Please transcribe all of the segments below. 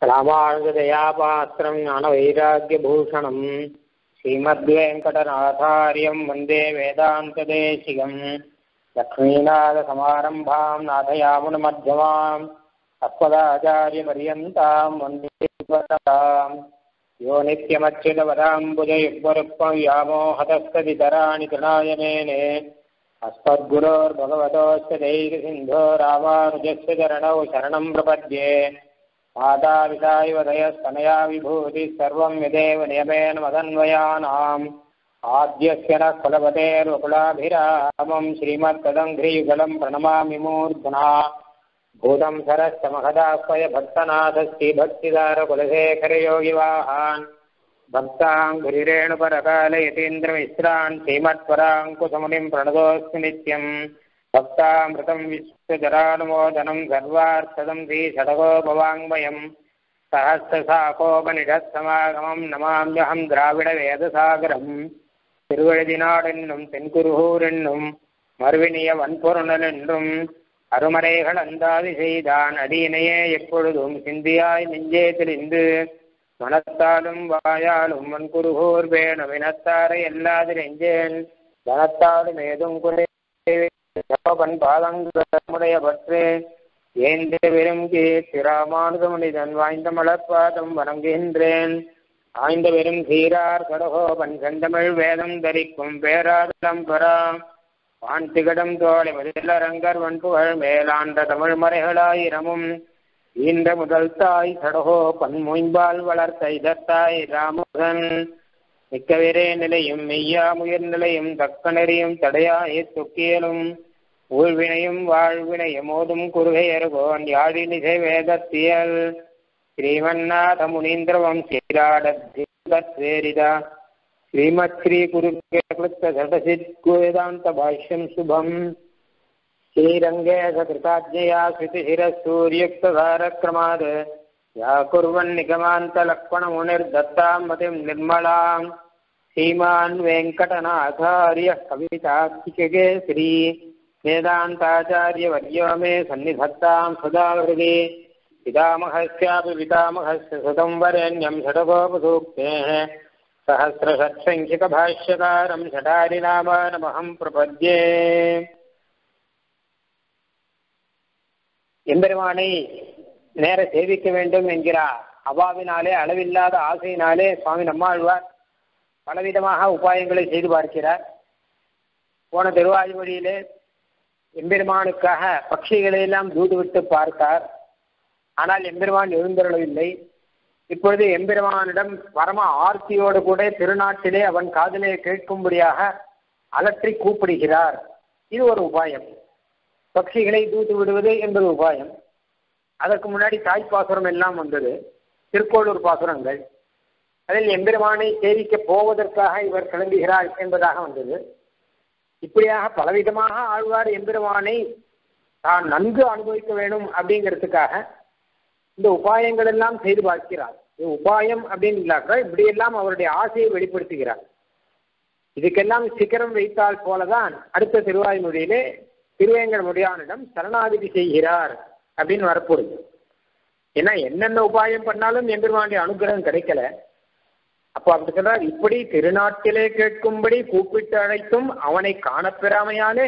रामानुजदयापात्रं ज्ञानवैराग्यभूषणं श्रीमद्वेङ्कटनाथार्यं वन्दे वेदान्तदेशिकं लक्ष्मीनाथसमारम्भां नाथयामुनमध्यमाम् अस्मदाचार्यपर्यन्तां वन्दे गुरुपरम्पराम् यो नित्यमच्युतपदाम्बुजयुग्मरुक्मव्यामोहतस्तदितराणि तृणायमेने अस्मद्गुरोर्भगवतोऽस्य दैकसिन्धो रामानुजस्य चरणौ शरणं प्रपद्ये मातापितायुवदयस्तनया विभूतिः सर्वं यदेव नियमेन मदन्वयानाम् आद्यस्य नः कुलपतेर्वकुलाभिरामं श्रीमत्तदङ्घ्रियुगलं प्रणमामि मूर्ध्ना भूतं सरश्च महदास्वय भक्तनाथश्रीभक्तिदारकुलशेखरयोगिवाहान् भक्ताङ्घ्रिरेणुपरकालयतीन्द्रमिश्रान् श्रीमत्पराङ्कुशमुनिं प्रणतोऽस्मि नित्यम् भक्तामृतं विश्वजरानुमोदनं सर्वार्थदं श्रीषडगोपवाङ्मयं सहस्रशाखोपनिषत्समागमं नमाम्यहं द्राविडवेदसागरं திருவழுதினாடென்னும் தென்குருகூரென்னும் மறுவினிய வன்பொருணலென்றும் அருமறைகள் அந்தாதி செய்தான் அடியினையே எப்பொழுதும் சிந்தியாய் நெஞ்சே தெளிந்து மனத்தாலும் வாயாலும் வன்குருகூர் வேணும் இனத்தாரை எல்லாது நெஞ்சேன் தனத்தாலும் ஏதும் குறை பாதங்களுடைய பற்று ஏந்த வெறும் கீர்த்திராமானுத மனிதன் வாய்ந்த மலர்பாதம் வணங்குகின்றேன் ஆய்ந்த வெறும் சீரார் கடகோபன் செந்தமிழ் வேதம் தரிக்கும் பேராதலம் பரா வான் திகடம் தோழி மதிலரங்கர் வன்புகழ் மேலாண்ட தமிழ் மறைகளாயிரமும் ஈன்ற முதல் தாய் சடகோபன் மொயம்பால் வளர்த்த இதத்தாய் ராமுகன் மிக்கவிரே நிலையும் மெய்யா முயர் நிலையும் தக்க நெறியும் தடையாய தொக்கியலும் ஊழ்வினையும் வாழ்வினையும் ஓதும் குறுகையர்கோன் யாழினிசை வேதத்தியல் ஸ்ரீமன்னாத முனீந்திரவம் ஸ்ரீராடேரிதா ஸ்ரீமத் ஸ்ரீ குருக்த சடசித்வேதாந்த பாஷ்யம் சுபம் ஸ்ரீரங்கே சகிருதாஜ்ஞயா ஸ்ருதிசிரசூர்யுக்ததாரக்ரமாத் யா குர்வன் நிகமாந்த லக்ஷ்மண முனிர்தத்தாம் மதிம் நிர்மலாம் ஸ்ரீமான் வெங்கடநாதார்ய கவிதாக்கிகே ஸ்ரீ வேதாந்தாச்சார்யவர்யோ மே சன்னிதத்தாம் சதா ஹிருதி பிதாமகஸ்யாபி பிதாமகஸ்ய சுதம் வரண்யம் ஷடகோபசூக்தேः சஹஸ்ரஷட்சங்கிகபாஷ்யகாரம் ஷடாரிநாமானமஹம் பிரபத்யே. எம்பெருமானை நேர சேவிக்க வேண்டும் என்கிறார் அவாவினாலே அளவில்லாத ஆசையினாலே சுவாமி நம்மாழ்வார் பலவிதமாக உபாயங்களை செய்து பார்க்கிறார். போன திருவாய்மொழியிலே எம்பெருமானுக்காக பட்சிகளை எல்லாம் தூதுவிட்டு பார்த்தார். ஆனால் எம்பெருமான் எழுந்தருளவில்லை. இப்பொழுது எம்பெருமானிடம் பரம ஆர்த்தியோடு கூட திருநாட்டிலே அவன் காதிலே கேட்கும்படியாக அலற்றி கூப்பிடுகிறார். இது ஒரு உபாயம். பட்சிகளை தூது விடுவது என்பது உபாயம். அதற்கு முன்னாடி தாய்ப்பாசுரம் எல்லாம் வந்தது, திருக்கோளூர் பாசுரங்கள். அதில் எம்பெருமானை சேவிக்க போவதற்காக இவர் கிளம்புகிறார் என்பதாக வந்தது. இப்படியாக பலவிதமாக ஆழ்வார் எம்பெருமானை தான் நன்கு அனுபவிக்க வேண்டும் அப்படிங்கிறதுக்காக இந்த உபாயங்கள் எல்லாம் செய்து பார்க்கிறார். இது உபாயம் அப்படின்னு இல்லாக்க இப்படியெல்லாம் அவருடைய ஆசையை வெளிப்படுத்துகிறார். இதுக்கெல்லாம் சிகரம் வைத்தால் போலதான் அடுத்த திருவாய்மொழியிலே திருவேங்கடமுடியானிடம் சரணாகதி செய்கிறார் அப்படின்னு வரப்போகுது. ஏன்னா என்னென்ன உபாயம் பண்ணாலும் எம்பெருமானுடைய அனுகிரகம் கிடைக்கல. அப்போ அப்படி சொல்றார், இப்படி திருநாட்டிலே கேட்கும்படி கூப்பிட்டு அழைத்தும் அவனை காணப்பெறாமையாலே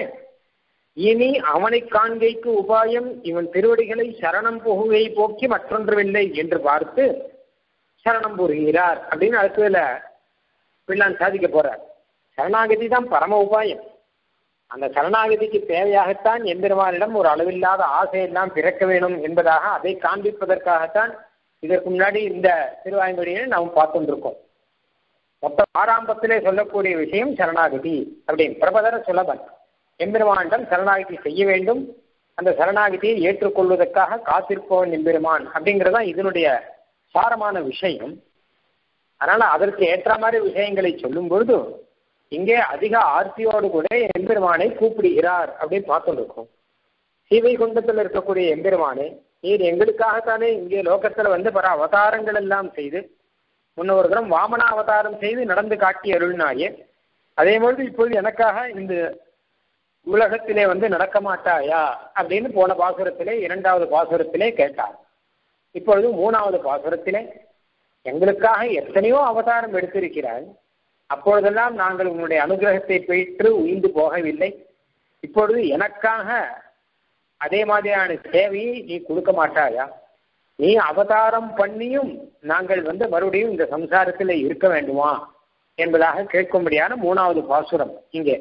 இனி அவனை காண்கைக்கு உபாயம் இவன் திருவடிகளை சரணம் புகுவை போக்கி மற்றொன்றுமில்லை என்று பார்த்து சரணம் புகுகிறார் அப்படின்னு அடுத்ததுல பிள்ளான் சாதிக்க போறார். சரணாகதி தான் பரம உபாயம். அந்த சரணாகதிக்கு தேவையாகத்தான் எம்பெருமானிடம் ஒரு அளவில்லாத ஆசையெல்லாம் பிறக்க வேணும் என்பதாக அதை காண்பிப்பதற்காகத்தான் இதற்கு முன்னாடி இந்த திருவாய்மொழியை நாம் பார்த்துருக்கோம். மொத்தம் ஆரம்பத்திலே சொல்லக்கூடிய விஷயம் சரணாகதி அப்படின்னு பிரபதர சுலபன் எம்பெருமானிடம் சரணாகதி செய்ய வேண்டும். அந்த சரணாகதியை ஏற்றுக்கொள்வதற்காக காத்திருப்பவன் எம்பெருமான் அப்படிங்கிறதான் இதனுடைய சாரமான விஷயம். அதனால அதற்கு ஏற்ற மாதிரி விஷயங்களை சொல்லும் பொழுது இங்கே அதிக ஆர்த்தியோடு கூட எம்பெருமானை கூப்பிடுகிறார் அப்படின்னு பார்த்துருக்கோம். ஸ்ரீவைகுண்டத்தில் இருக்கக்கூடிய எம்பெருமானே, நீர் எங்களுக்காகத்தானே இங்கே லோகத்தில் வந்து பல அவதாரங்கள் எல்லாம் செய்து முன்ன ஒரு வாமன அவதாரம் செய்து நடந்து காட்டி அருள்னாயே, அதே மாதிரி இப்பொழுது எனக்காக இந்த உலகத்திலே வந்து நடக்க மாட்டாயா அப்படின்னு போன பாசுரத்திலே இரண்டாவது பாசுரத்திலே கேட்டார். இப்பொழுது 3வது பாசுரத்திலே எங்களுக்காக எத்தனையோ அவதாரம் எடுத்திருக்கிறாய், அப்பொழுதெல்லாம் நாங்கள் உன்னுடைய அனுகிரகத்தை பெற்று உயிர்ந்து போகவில்லை. இப்பொழுது எனக்காக அதே மாதிரியான சேவையை நீ கொடுக்க மாட்டாயா? நீ அவதாரம் பண்ணியும் நாங்கள் மறுபடியும் இந்த சம்சாரத்தில் இருக்க வேண்டுமா என்பதாக கேட்கும்படியான 3வது பாசுரம் இங்கே.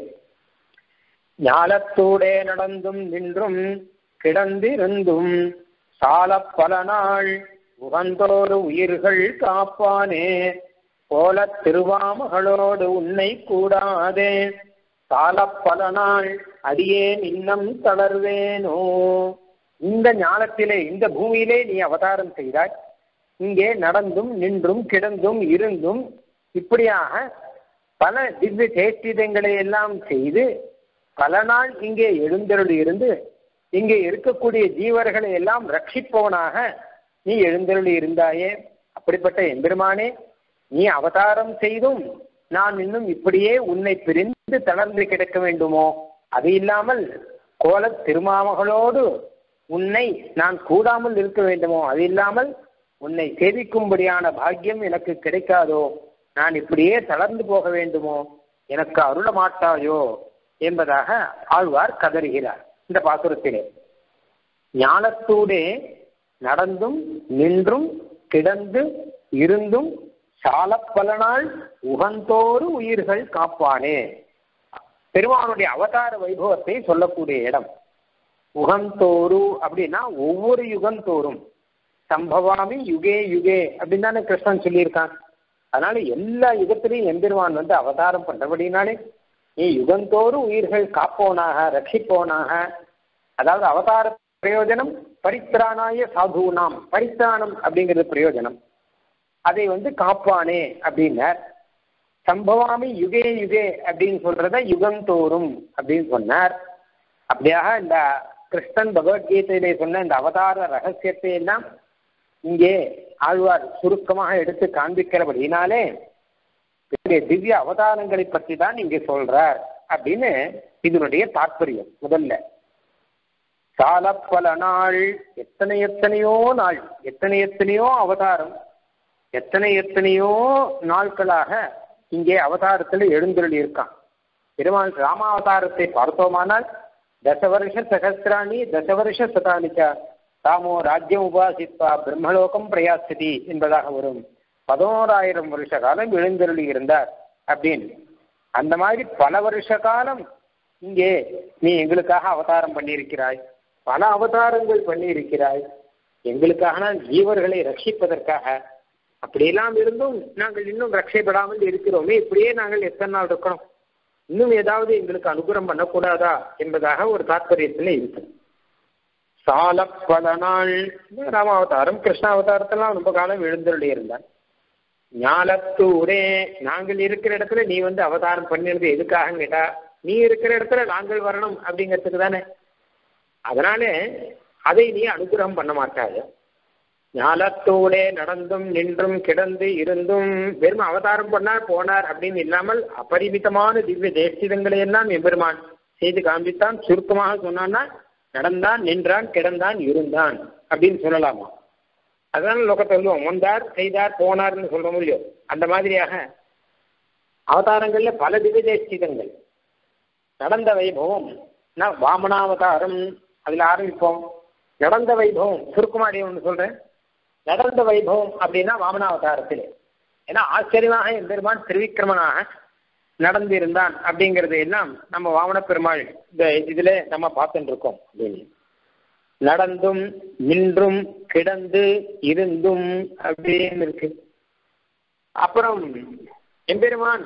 ஞாலத்தூடே நடந்தும் நின்றும் கிடந்திருந்தும் சால பல நாள் உகந்தோடு உயிர்கள் காப்பானே போல திருவாமகளோடு உன்னை கூடாதே சால பல நாள் அடியேன் இன்னம் தளர்வேனோ. இந்த ஞானத்திலே இந்த பூமியிலே நீ அவதாரம் செய்தாய். இங்கே நடந்தும் நின்றும் கிடந்தும் இருந்தும் இப்படியாக பல திவ்ய சேஷ்டிதங்களை எல்லாம் செய்து பல நாள் இங்கே எழுந்தருளி இருந்து இங்கே இருக்கக்கூடிய ஜீவர்களை எல்லாம் ரட்சிப்பவனாக நீ எழுந்தருளி இருந்தாயே. அப்படிப்பட்ட எம்பெருமானே, நீ அவதாரம் செய்தும் நான் இன்னும் இப்படியே உன்னை பிரிந்து தளர்ந்து கிடக்க வேண்டுமோ? அது இல்லாமல் கோல திருமாமகளோடு உன்னை நான் கூடாமல் இருக்க வேண்டுமோ? அது இல்லாமல் உன்னை சேவிக்கும்படியான பாக்கியம் எனக்கு கிடைக்காதோ? நான் இப்படியே தளர்ந்து போக வேண்டுமோ? எனக்கு அருள மாட்டாயோ என்பதாக ஆழ்வார் கதறுகிறார் இந்த பாசுரத்திலே. ஞானத்தூடே நடந்தும் நின்றும் கிடந்து இருந்தும் சால பல நாள் உகந்தோறு உயிர்கள் காப்பானே. பெருமானுடைய அவதார வைபவத்தை சொல்லக்கூடிய இடம். உகந்தோறு அப்படின்னா ஒவ்வொரு யுகந்தோறும், சம்பவாமி யுகே யுகே அப்படின்னு தானே கிருஷ்ணன் சொல்லியிருக்கான். அதனால எல்லா யுகத்திலையும் எம்பெருமான் அவதாரம் பண்றபடினாலே நீ யுகந்தோறும் உயிர்கள் காப்போனாக ரட்சிப்போனாக. அதாவது அவதார பிரயோஜனம் பரித்ராணாய சாதுனாம், பரித்ராணம் அப்படிங்கிறது பிரயோஜனம். அதை காப்பானே அப்படின்னார். சம்பவாமி யுகே யுகே அப்படின்னு சொல்றத யுகந்தோறும் அப்படின்னு சொன்னார். அப்படியாக இந்த கிருஷ்ணன் பகவத்கீதையிலே சொன்ன இந்த அவதார ரகசியத்தை எல்லாம் இங்கே ஆழ்வார் சுருக்கமாக எடுத்து காண்பிக்கிறபடினாலே திவ்ய அவதாரங்களை பற்றி தான் இங்கே சொல்றார் அப்படின்னு இதனுடைய தாற்பயம். முதல்ல சால பல நாள், எத்தனையோ நாள், எத்தனையோ அவதாரம், எத்தனையோ நாட்களாக இங்கே அவதாரத்தில் எழுந்தருளி இருக்கான். பெருமாள் ராமாவதாரத்தை பார்த்தோமானால் தசவருஷ சகசிராணி தசவருஷ சதானிச்ச ராமோ ராஜ்யம் உபாசித்வா பிரம்மலோகம் பிரயாசதி என்பதாக வரும். 11,000 வருஷ காலம் எழுந்தருளி இருந்தார் அப்படின்னு. அந்த மாதிரி பல வருஷ காலம் இங்கே நீ எங்களுக்காக அவதாரம் பண்ணியிருக்கிறாய், பல அவதாரங்கள் பண்ணியிருக்கிறாய், எங்களுக்காக ஜீவர்களை ரட்சிப்பதற்காக. அப்படியெல்லாம் இருந்தும் நாங்கள் இன்னும் ரட்சைப்படாமல் இருக்கிறோமே, இப்படியே நாங்கள் எத்தனை நாள் இருக்கணும், இன்னும் ஏதாவது எங்களுக்கு அனுகிரகம் பண்ணக்கூடாதா என்பதாக ஒரு தாற்பயத்தில் இருக்கு. சால பல நாள் ராமாவதாரம் கிருஷ்ணாவதாரத்தெல்லாம் ரொம்ப காலம் எழுந்தருளி இருந்தான். ஞாலத்தூரே, நாங்கள் இருக்கிற இடத்துல நீ அவதாரம் பண்ணிருது எதுக்காக கேட்டா, நீ இருக்கிற இடத்துல நாங்கள் வரணும் அப்படிங்கிறதுக்கு தானே. அதனால அதை நீ அனுகிரகம் பண்ண மாட்டாய. ஞாலத்தூடே நடந்தும் நின்றும் கிடந்து இருந்தும் வெறும் அவதாரம் பண்ணார் போனார் அப்படின்னு இல்லாமல் அபரிமிதமான திவ்ய தேசிதங்களை எல்லாம் எம்பெருமான் செய்து காண்பித்தான். சுருக்கமாக சொன்னான்னா நடந்தான், நின்றான், கிடந்தான், இருந்தான் அப்படின்னு சொல்லலாமா? அதனால லோகத்தை சொல்லுவோம் வந்தார், செய்தார், போனார்னு சொல்றோம் இல்லையோ. அந்த மாதிரியாக அவதாரங்கள்ல பல திவ்ய தேசிதங்கள். நடந்த வைபவம் வாமனாவதாரம், அதுல ஆரம்பிப்போம். நடந்த வைபவம் சுருக்குமாடி ஒன்று சொல்றேன். நடந்த வைபவம் அப்படின்னா வாமனாவதாரத்திலே. ஏன்னா ஆச்சரியமாக எம்பெருமான் திருவிக்கிரமனாக நடந்திருந்தான் அப்படிங்கிறது எல்லாம் நம்ம வாமன பெருமாள் இந்த இதுல நம்ம பார்த்துட்டு இருக்கோம். அப்படின்னு நடந்தும் நின்றும் கிடந்து இருந்தும் அப்படின்னு இருக்கு. அப்புறம் எம்பெருமான்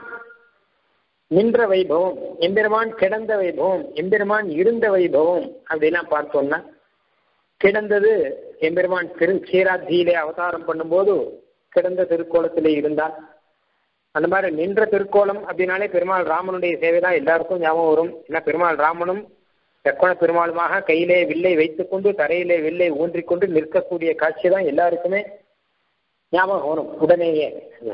நின்ற வைபவம், எம்பெருமான் கிடந்த வைபவம், எம்பெருமான் இருந்த வைபவம் அப்படிலாம் பார்த்தோம்னா, கிடந்தது எம்பெருமான் க்ஷீராப்தியிலே அவதாரம் பண்ணும்போது கிடந்த திருக்கோலத்திலே இருந்தான். அந்த மாதிரி நின்ற திருக்கோலம் அப்படின்னாலே பெருமாள் ராமனுடைய சேவை தான் எல்லாருக்கும் ஞாபகம் வரும். ஏன்னா பெருமாள் ராமனும் லக்ஷ்மண பெருமாளுமாக கையிலே வில்லை வைத்துக்கொண்டு தரையிலே வில்லை ஊன்றிக்கொண்டு நிற்கக்கூடிய காட்சி தான் எல்லாருக்குமே ஞாபகம் வரும் உடனேயே.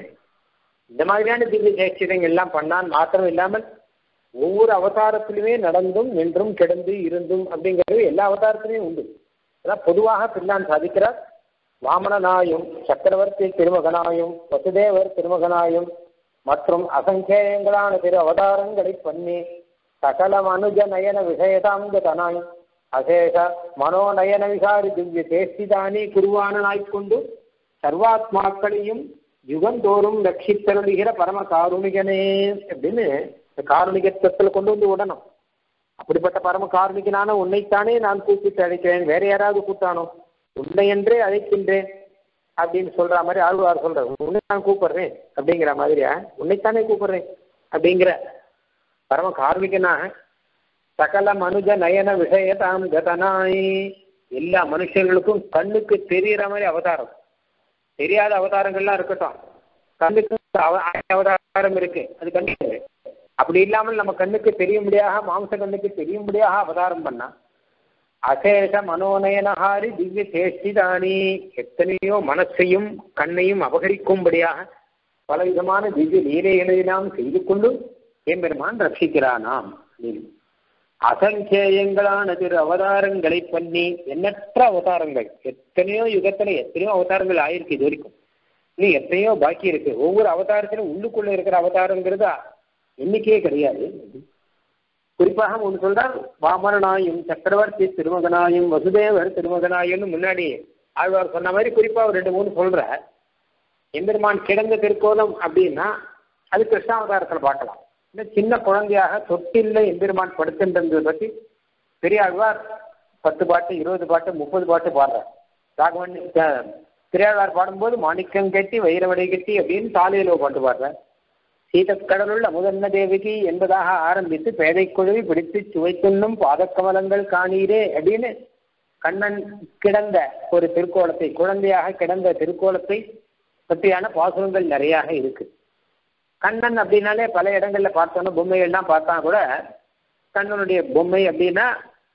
இந்த மாதிரியான திவ்ய சேஷ்டிதங்கள் எல்லாம் பண்ணான். மாத்திரம் இல்லாமல் ஒவ்வொரு அவதாரத்திலுமே நடந்தும் நின்றும் கிடந்து இருந்தும் அப்படிங்கிறது எல்லா அவதாரத்திலையும் உண்டு. அதான் பொதுவாக பிள்ளான் சாதிக்கிறார். வாமனனாயும் சக்கரவர்த்தி திருமகனாயும் வசுதேவர் திருமகனாயும் மற்றும் அசங்கேயங்களான திரு அவதாரங்களை பண்ணி சகல மனுஜ நயன விஷயதாங்கதனாய் அசேஷ மனோநயன விசாரி திவ்ய தேஷ்டிதானி குருவானாய்கொண்டு சர்வாத்மாக்களையும் யுகந்தோறும் ரட்சித்தருளுகிற பரம காருணிகனே அப்படின்னு காருணிகத்துவத்தில் கொண்டு வந்து விடணும். அப்படிப்பட்ட பரம காருணிகனான உன்னைத்தானே நான் கூப்பிட்டு அழைக்கிறேன், வேற யாராவது கூப்பிட்டானோ? உன்னை என்றே அழைக்கின்றேன் அப்படின்னு சொல்ற மாதிரி ஆழ்வார் சொல்ற, உன்னை நான் கூப்பிடுறேன் அப்படிங்கிற மாதிரியா, உன்னைத்தானே கூப்பிடுறேன் அப்படிங்கிற பரம காருணிகனாக சகல மனுஜ நயன விஷயதாம் கதனாய் எல்லா மனுஷங்களுக்கும் கண்ணுக்கு தெரியற மாதிரி அவதாரம், தெரியாத அவதாரங்கள்லாம் இருக்கட்டும், கண்ணுக்கு அவதாரம் இருக்கு, அது கண்ணுக்கு அப்படி இல்லாமல் நம்ம கண்ணுக்கு தெரியும்படியாக மாம்ச கண்ணுக்கு தெரியும்படியாக அவதாரம் பண்ணா அசேஷ மனோநயனஹாரி திவ்ய சேஷ்டிதானி எத்தனையோ மனசையும் கண்ணையும் அபகரிக்கும்படியாக பலவிதமான திவ்ய லீலைகளை நாம் செய்து கொண்டு எம்பெருமான் ரட்சிக்கிறானாம். அசங்கேயங்களான திரு அவதாரங்களை பண்ணி எண்ணற்ற அவதாரங்கள், எத்தனையோ யுகத்துல எத்தனையோ அவதாரங்கள் ஆயிருக்கு இது வரைக்கும், இன்னும் எத்தனையோ பாக்கி இருக்கு. ஒவ்வொரு அவதாரத்திலும் உள்ளுக்குள்ள இருக்கிற அவதாரங்கிறது எண்ணிக்கையே கிடையாது. குறிப்பாக ஒன்று சொல்றார், வாமரனாயும் சக்கரவர்த்தி திருமகனாயும் வசுதேவர் திருமகனாயும் முன்னாடி ஆழ்வார் சொன்ன மாதிரி குறிப்பா ஒரு 2-3 சொல்ற. எம்பெருமான் கிடந்த திருக்கோலம் அப்படின்னா அது கிருஷ்ணாவதாரத்தில் பார்க்கலாம். இந்த சின்ன குழந்தையாக தொட்டில்ல எம்பெருமான் படுத்துன்றதை பற்றி பெரியாழ்வார் 10 பாட்டு 20 பாட்டு 30 பாட்டு பாடுறார். ராகவன் பெரியாழ்வார் பாடும்போது மாணிக்கம் கட்டி வைரவடை கட்டி அப்படின்னு தாலையிலோ பாட்டு பாடுறார். சீதக்கடலுள் அமுதன்ன தேவிக்கு என்பதாக ஆரம்பித்து பேதை குழுவி பிடித்து சுவைத்துண்ணும் பாதக்கமலங்கள் காணீரே அப்படின்னு கண்ணன் கிடந்த ஒரு திருக்கோலத்தை, குழந்தையாக கிடந்த திருக்கோலத்தை பற்றியான பாசுரங்கள் நிறையாக இருக்கு. கண்ணன் அப்படின்னாலே பல இடங்கள்ல பார்த்தோன்னா பொம்மைகள்லாம் பார்த்தா கூட கண்ணனுடைய பொம்மை அப்படின்னா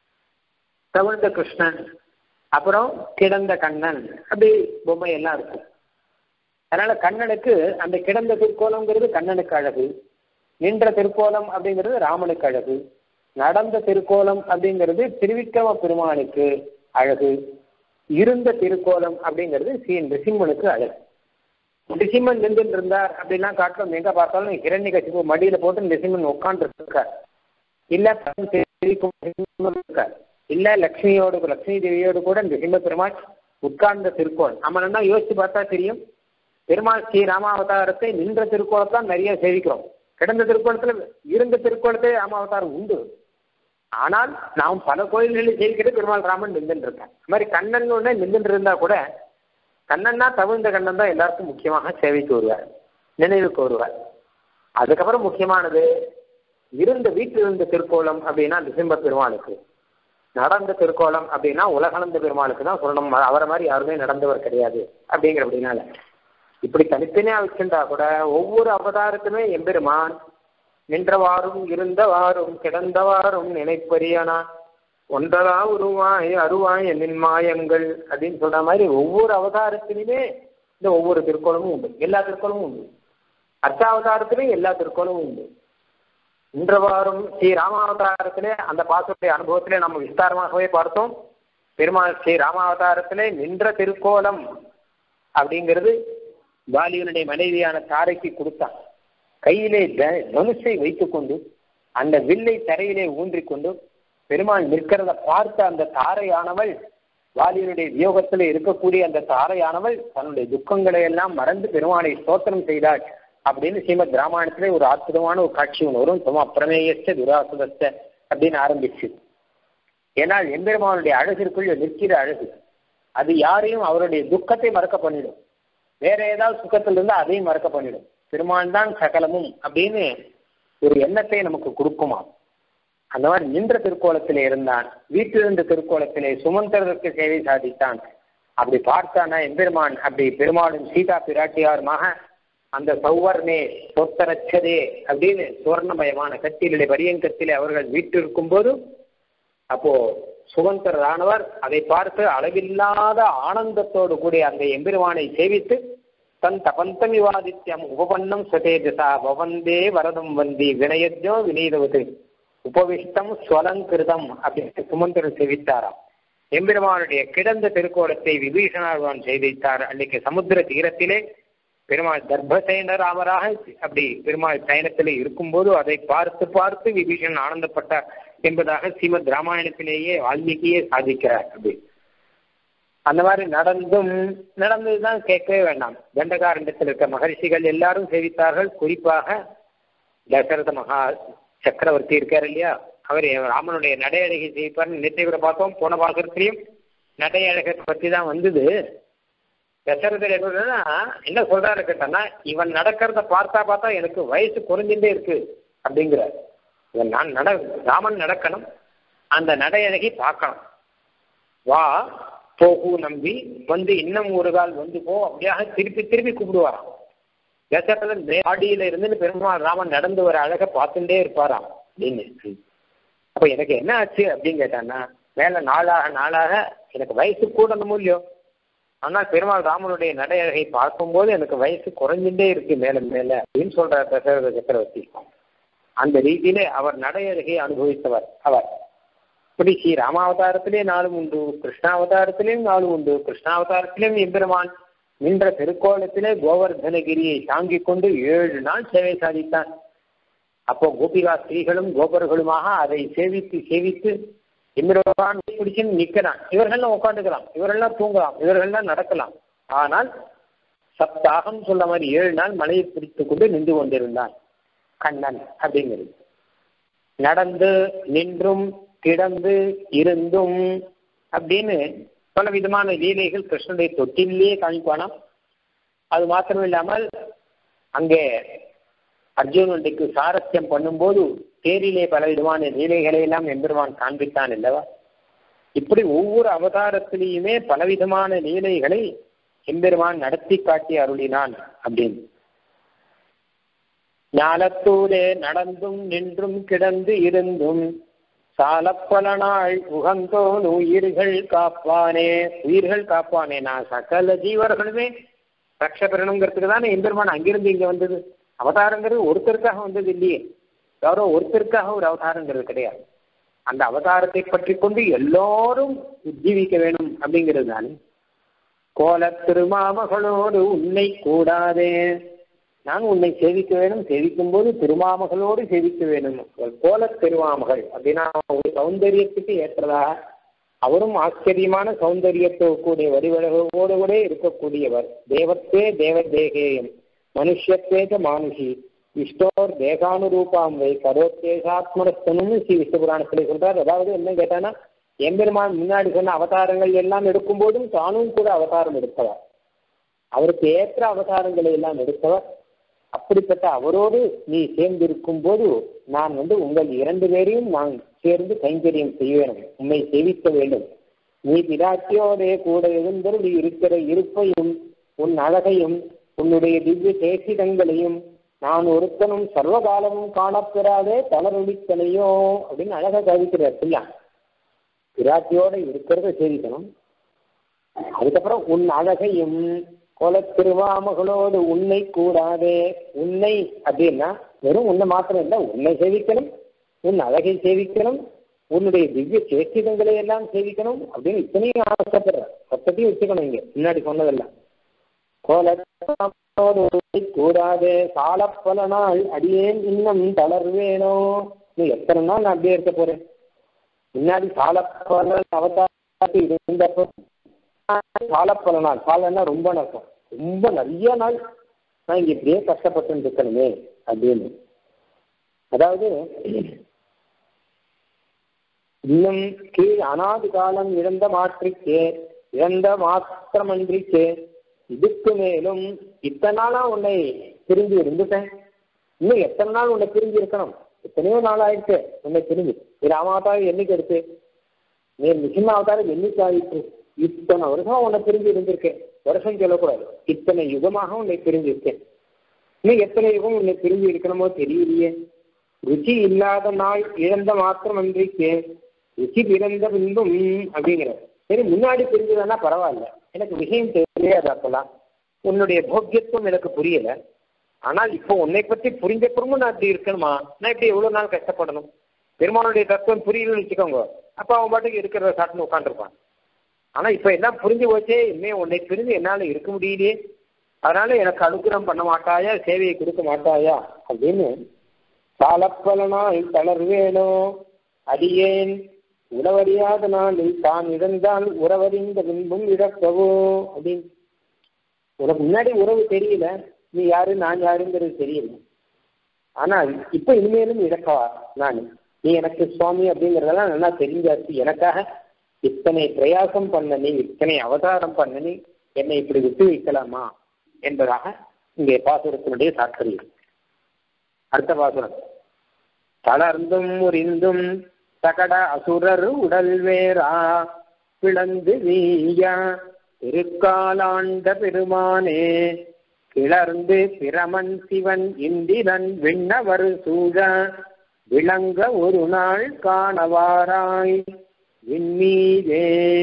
தவிழ்ந்த கிருஷ்ணன், அப்புறம் கிடந்த கண்ணன், அப்படி பொம்மை எல்லாம் இருக்கும். அதனால கண்ணனுக்கு அந்த கிடந்த திருக்கோலம்ங்கிறது கண்ணனுக்கு அழகு, நின்ற திருக்கோலம் அப்படிங்கிறது ராமனுக்கு அழகு, நடந்த திருக்கோலம் அப்படிங்கிறது திருவிக்கிரம பெருமானுக்கு அழகு, இருந்த திருக்கோலம் அப்படிங்கிறது நிருசிம்மனுக்கு அழகு. நிருசிம்மன் நின்று இருந்தார் அப்படின்னா காட்டுறோம், எங்க பார்த்தாலும் ஹிரண்யகசிபு மடியில போட்டு நிருசிம்மன் உட்கார்ந்து இருக்கார், இல்ல இருக்கார், இல்ல லட்சுமி தேவியோடு கூட நிருசிம்ம பெருமாள் உட்கார்ந்த திருக்கோலம். நம்ம நல்லா யோசிச்சு பார்த்தா தெரியும், பெருமாள் ஸ்ரீ ராமாவதாரத்தை நின்ற திருக்கோலத்தான் நிறைய சேவிக்கிறோம். கிடந்த திருக்கோலத்துல இருந்த திருக்கோலத்தை ராமாவதாரம் உண்டு, ஆனால் நாம் பல கோயில்களில் சேவிக்கிறது பெருமாள் ராமன் நின்றுட்டு இருக்கான். அது மாதிரி கண்ணன் ஒண்ணு நின்றுட்டு இருந்தா கூட கண்ணன்னா தவிழ்ந்த கண்ணன் தான் எல்லாருக்கும் முக்கியமாக சேவைக்கு வருவார், நினைவுக்கு வருவார். அதுக்கப்புறம் முக்கியமானது இருந்த வீட்டில் இருந்த திருக்கோலம் அப்படின்னா நிருசிம்ம பெருமாளுக்கு, நடந்த திருக்கோலம் அப்படின்னா உலகளந்த பெருமாளுக்கு தான் சொல்லணும். அவரை மாதிரி யாருமே நடந்தவர் கிடையாது அப்படிங்கிற அப்படின்னால இப்படி தனித்தனியா வச்சுட்டா கூட ஒவ்வொரு அவதாரத்துமே எம்பெருமான் நின்றவாறும் இருந்தவாறும் கிடந்தவாறும் நினைப்பறியனா ஒன்றதா உருவாய் அருவாய் என்னின் மாயங்கள் அப்படின்னு சொல்ற மாதிரி ஒவ்வொரு அவதாரத்திலுமே இந்த ஒவ்வொரு திருக்கோலமும் உண்டு, எல்லா திருக்கோலமும் உண்டு. அர்ச்சாவதாரத்திலே எல்லா திருக்கோலமும் உண்டு. நின்றவாறும் ஸ்ரீ ராமாவதாரத்திலே அந்த பாசத்துடைய அனுபவத்திலே நம்ம விஸ்தாரமாகவே பார்த்தோம். பெருமாள் ஸ்ரீ ராமாவதாரத்திலே நின்ற திருக்கோலம் அப்படிங்கிறது வாலியனுடைய மனைவியான தாரைக்கு கொடுத்தான். கையிலே தனுஷை வைத்துக்கொண்டு அந்த வில்லை தரையிலே ஊன்றிக்கொண்டு பெருமாள் நிற்கிறத பார்த்த அந்த தாரையானவள், வாலியனுடைய வியோகத்தில் இருக்கக்கூடிய அந்த தாரையானவள் தன்னுடைய துக்கங்களை எல்லாம் மறந்து பெருமாளை ஸ்தோத்திரம் செய்தாள் அப்படின்னு ஸ்ரீமத் ராமாயணத்திலே ஒரு அற்புதமான ஒரு காட்சி ஒன்று வரும். சும்மா பிரமேயஸ்ட துராசுதஸ்த அப்படின்னு ஆரம்பிச்சு. ஏன்னால் எம்பெருமானுடைய அழகிற்குள் நிற்கிற அழகு அது யாரையும் அவருடைய துக்கத்தை மறக்க பண்ணிடும், வேற ஏதாவது சுக்கத்தில் இருந்தால் அதையும் மறக்க பண்ணிடும். பெருமான் தான் சகலமும் அப்படின்னு ஒரு எண்ணத்தை நமக்கு கொடுக்குமா. அந்த மாதிரி நின்ற திருக்கோலத்திலே இருந்தான், வீட்டிலிருந்த திருக்கோலத்திலே சுமந்தருக்கு சேவை சாதித்தான். அப்படி பார்த்தானா எம்பெருமான் அப்படி பெருமாளும் சீதா பிராட்டியாருமாக அந்த சௌவர்ணே சொத்தரச்சதே அப்படின்னு சுவர்ணமயமான கத்திலே பரியங்கத்திலே அவர்கள் வீட்டிருக்கும் போது அப்போ சுமந்தரானவர் அதை பார்த்து அளவில்லாத ஆனந்தத்தோடு கூடிய அந்த எம்பெருமானை சேவித்து தன் தபந்தம் விவாதித்யம் உபபன்னம் சதேஜசா பவந்தே வரதம் வந்தி வினயஜோ வினீதவது உபவிஷ்டம் ஸ்வலங்கிருதம் அப்படின்னு சுமந்தர் சேவித்தாராம். எம்பெருமானுடைய கிடந்த திருக்கோலத்தை விபீஷணாழ்வான் செய்தித்தார். அன்னைக்கு சமுத்திர தீரத்திலே பெருமாள் தர்பசேன ராமராக அப்படி பெருமாள் சயனத்திலே இருக்கும்போது அதை பார்த்து பார்த்து விபீஷணன் ஆனந்தப்பட்டார் என்பதாக ஸ்ரீமத் ராமாயணத்திலேயே வால்மீகியே சாதிக்கிறார். அப்படி அந்த மாதிரி நடந்ததுதான் கேட்கவே வேண்டாம். தண்டகாரண்டத்தில் இருக்க மகரிஷிகள் எல்லாரும் சேவித்தார்கள். குறிப்பாக தசரத மகா சக்கரவர்த்தி இருக்கார் இல்லையா, அவர் ராமனுடைய நடையழகை சேவிப்பார். நேற்றை கூட பார்த்தோம், போன பாசத்திலையும் நடையழகை பற்றி தான் வந்தது. தசரதர் என்ன சொல்றாரு கேட்டா, இவன் நடக்கிறத பார்த்தா எனக்கு வயசு குறைஞ்சுட்டே இருக்கு அப்படிங்கிறார். இவன் ராமன் நடக்கணும், அந்த நடையழகி பார்க்கணும், வா போகு நம்பி வந்து இன்னும் ஒரு கால் வந்து போ அப்படியாக திருப்பி திருப்பி கூப்பிடுவாராம். தசரதன் ஆடியில இருந்து பெருமாள் ராமன் நடந்து வர அழகை பார்த்துட்டே இருப்பாராம் அப்படின்னு. அப்ப எனக்கு என்ன ஆச்சு அப்படின்னு கேட்டான்னா, மேல நாளாக எனக்கு வயசு கூடணும் இல்லையோ, ஆனால் பெருமாள் ராமனுடைய நடையழகை பார்க்கும்போது எனக்கு வயசு குறைஞ்சுட்டே இருக்கு மேல மேல அப்படின்னு சொல்றார் தசரத சக்கரவர்த்தி. அந்த ரீதியிலே அவர் நடையழகை அனுபவித்தவர் அவர். இப்படி ஸ்ரீ ராமாவதாரத்திலே 4 உண்டு, கிருஷ்ணாவதாரத்திலேயும் 4 உண்டு. கிருஷ்ணாவதாரத்திலேயும் எம்பெருமான் நின்ற திருக்கோலத்திலே கோவர்தனகிரியை தாங்கிக் கொண்டு 7 நாள் சேவை சாதித்தான். அப்போ கோபிகா ஸ்திரீகளும் கோபர்களுமாக அதை சேவித்து எம்பெருமான் பிடிச்சுன்னு நிற்கிறான். இவர்கள்லாம் உட்காந்துக்கலாம், இவர்கள்லாம் தூங்கலாம், இவர்கள்லாம் நடக்கலாம். ஆனால் சப்தாகம் சொல்ல மாதிரி 7 நாள் மலையை பிடித்து கொண்டு நின்று கொண்டிருந்தான் கண்ணன் அப்படிங்கிறது. நடந்து நின்றும் கிடந்து இருந்தும் அப்படின்னு பல விதமான லீலைகள் கிருஷ்ணனுடைய தொட்டிலேயே காமிப்பானாம். அது மாத்திரம் இல்லாமல் அங்கே அர்ஜுனனுக்கு சாரஸ்யம் பண்ணும்போது தேரிலே பல விதமான லீலைகளை எல்லாம் எம்பெருமான் காண்பித்தான் அல்லவா. இப்படி ஒவ்வொரு அவதாரத்திலேயுமே பலவிதமான லீலைகளை எம்பெருமான் நடத்தி காட்டி அருளினான் அப்படின்னு. ஞாலத்தூரே நடந்தும் நின்றும் கிடந்து இருந்தும் சால பல நாள் உகந்தோன் உயிர்கள் காப்பானே. உயிர்கள் காப்பானே, நான் சகல ஜீவர்களுமே ரட்ச பெறணுங்கிறதுக்கு தானே எம்பெருமான் அங்கிருந்து இங்க வந்தது. அவதாரங்கிறது ஒருத்தருக்காக வந்தது இல்லையே, யாரோ ஒருத்தருக்காக ஒரு அவதாரங்கிறது கிடையாது. அந்த அவதாரத்தை பற்றி கொண்டு எல்லோரும் உஜ்ஜீவிக்க வேணும் அப்படிங்கிறது தானே. கோல திருமாமகளோடு உன்னை கூடாதே, நான் உன்னை சேவிக்க வேணும், சேவிக்கும் போது திருமாமகளோடு சேவிக்க வேணும். கோல திருமாமகள் அப்படின்னா ஒரு சௌந்தரியத்துக்கு ஏற்றதாக அவரும் ஆச்சரியமான சௌந்தரியத்தோடைய வடிவழகோடு கூட இருக்கக்கூடியவர். தேவத்தே தேவதேகேயம் மனுஷத்தேக மானுஷி விஷ்ணோர் தேகானுரூபாம் வை கரோத்தேகாத்மனஸ்தனும் ஸ்ரீ விஷ்ணு புராணத்திலே சொல்றார். அதாவது என்ன கேட்டானா, எம்பெருமான் முன்னாடி சொன்ன அவதாரங்கள் எல்லாம் எடுக்கும் போதும் தானும் கூட அவதாரம் எடுத்தவர், அவருக்கு ஏற்ற அவதாரங்களை எல்லாம் எடுத்தவர். அப்படிப்பட்ட அவரோடு நீ சேர்ந்திருக்கும் போது நான் உங்கள் 2 பேரையும் நான் சேர்ந்து கைங்கரியம் செய்ய வேண்டும், உண்மை சேவிக்க வேண்டும். நீ பிராட்டியோடே கூட எழுந்தருள் இருக்கிற இருப்பையும் உன் அழகையும் உன்னுடைய திவ்ய சேஷிதங்களையும் நான் ஒருத்தனும் சர்வகாலமும் காணப்பெறாதே தளரொழித்தனையோ அப்படின்னு அழகா கவிக்கிறார். இல்ல, பிராட்டியோட இருக்கிறத சேவிக்கணும், அதுக்கப்புறம் உன் அழகையும் கோல திருவாமகளோடு உன்னை கூடாதே. உன்னை அப்படின்னா வெறும் உன்னை மாத்திரம் இல்லை, உன்னை சேவிக்கணும், உன் அழகை சேவிக்கணும், உன்னுடைய திவ்ய சேஷ்டிதங்களை எல்லாம் சேவிக்கணும் அப்படின்னு இத்தனையும் ஆசைப்படுற சத்தத்தையும் வச்சுக்கணும். இங்க முன்னாடி சொன்னதெல்லாம் கோலோடு உன்னை கூடாதே சால பல நாள் அடியேன் இன்னும் தளர்வேனோ. நீ எத்தனை நாள் நான் அப்படியே இருக்க போறேன். முன்னாடி சால பல அவதாரத்தை இருந்தப்போ சால பல நாள், சாலன்னா ரொம்ப நஷ்டம், ரொம்ப நிறைய நாள் நான் இங்க இப்படியே கஷ்டப்பட்டு இருக்கணுமே அப்படின்னு. அதாவது இன்னும் கீழ் அனாதி காலம் இழந்த மாற்றிக்கே இழந்த மாத்திரமன்றிக்கே இதுக்கு மேலும் இத்தனை நாளா உன்னை பிரிஞ்சு இருந்துட்டேன், இன்னும் எத்தனை நாள் உன்னை பிரிஞ்சு இருக்கணும். எத்தனையோ நாள் ஆயிடுச்சு உன்னை பிரிஞ்சு. ராமாவதாரம் என்னைக்கு எடுத்து நீ நிசிம்ம அவதாரம் என்னைக்கு ஆயிடுச்சு. இத்தனை வருஷம் உன்னை பிரிஞ்சு இருந்திருக்கேன், வருஷம் சொல்லக்கூடாது, இத்தனை யுகமாக உன்னை பிரிஞ்சு இருக்கேன். இன்னும் எத்தனை யுகம் உன்னை பிரிஞ்சு இருக்கணுமோ தெரியலையே. ருச்சி இல்லாத நாள் இழந்த மாத்திரம் அன்றைக்கு ருச்சி பிறந்த பின்பும் அப்படிங்கிற. சரி, முன்னாடி பிரிஞ்சுதானா பரவாயில்ல, எனக்கு விஷயம் தெரியாது, அப்பெல்லாம் உன்னுடைய போக்கியத்துவம் எனக்கு புரியல. ஆனால் இப்போ உன்னை பற்றி புரிஞ்சப்புறமும் நான் இப்படி இருக்கணுமா, நான் இப்படி எவ்வளவு நாள் கஷ்டப்படணும். பெருமானுடைய தத்துவம் புரியலன்னு வச்சுக்கோங்க, அப்ப அவன் பாட்டுக்கு இருக்கிறத சாட்டுன்னு உட்காந்துருப்பான். ஆனா இப்ப எல்லாம் புரிஞ்சு போச்சே, இனிமே உன்னை பிரிஞ்சு என்னால இருக்க முடியலையே, அதனால எனக்கு அனுகிரகம் பண்ண மாட்டாயா, சேவையை கொடுக்க மாட்டாயா அப்படின்னு காலப்பலனாய் தளர்வேனோ அடியேன் உறவறியாத நாளில் தான் இழந்தால் உறவறிந்த பின்பும் இழக்கவோ அப்படின்னு. உனக்கு முன்னாடி உறவு தெரியல, நீ யாரு நான் யாருங்கிறது தெரியல, ஆனா இப்ப இனிமேலும் இழக்கவா நான், நீ எனக்கு சுவாமி அப்படிங்கிறதெல்லாம் நல்லா தெரிஞ்சாச்சு, எனக்காக இத்தனை பிரயாசம் பண்ண நீ, இத்தனை அவதாரம் பண்ண நீ, என்னை இப்படி விட்டு வைக்கலாமா என்பதாக இங்கே பாசுரத்தினுடைய தாற்பயம். அடுத்த பாசுரம். தளர்ந்தும் முறிந்தும் சகட அசுரர் உடல் வேறா பிளந்து வீயா திருக்காலாண்ட பெருமானே கிளர்ந்து பிரமன் சிவன் இந்திரன் விண்ணவர் சூழ விளங்க ஒரு நாள் காணவாராய் விண்மீதே.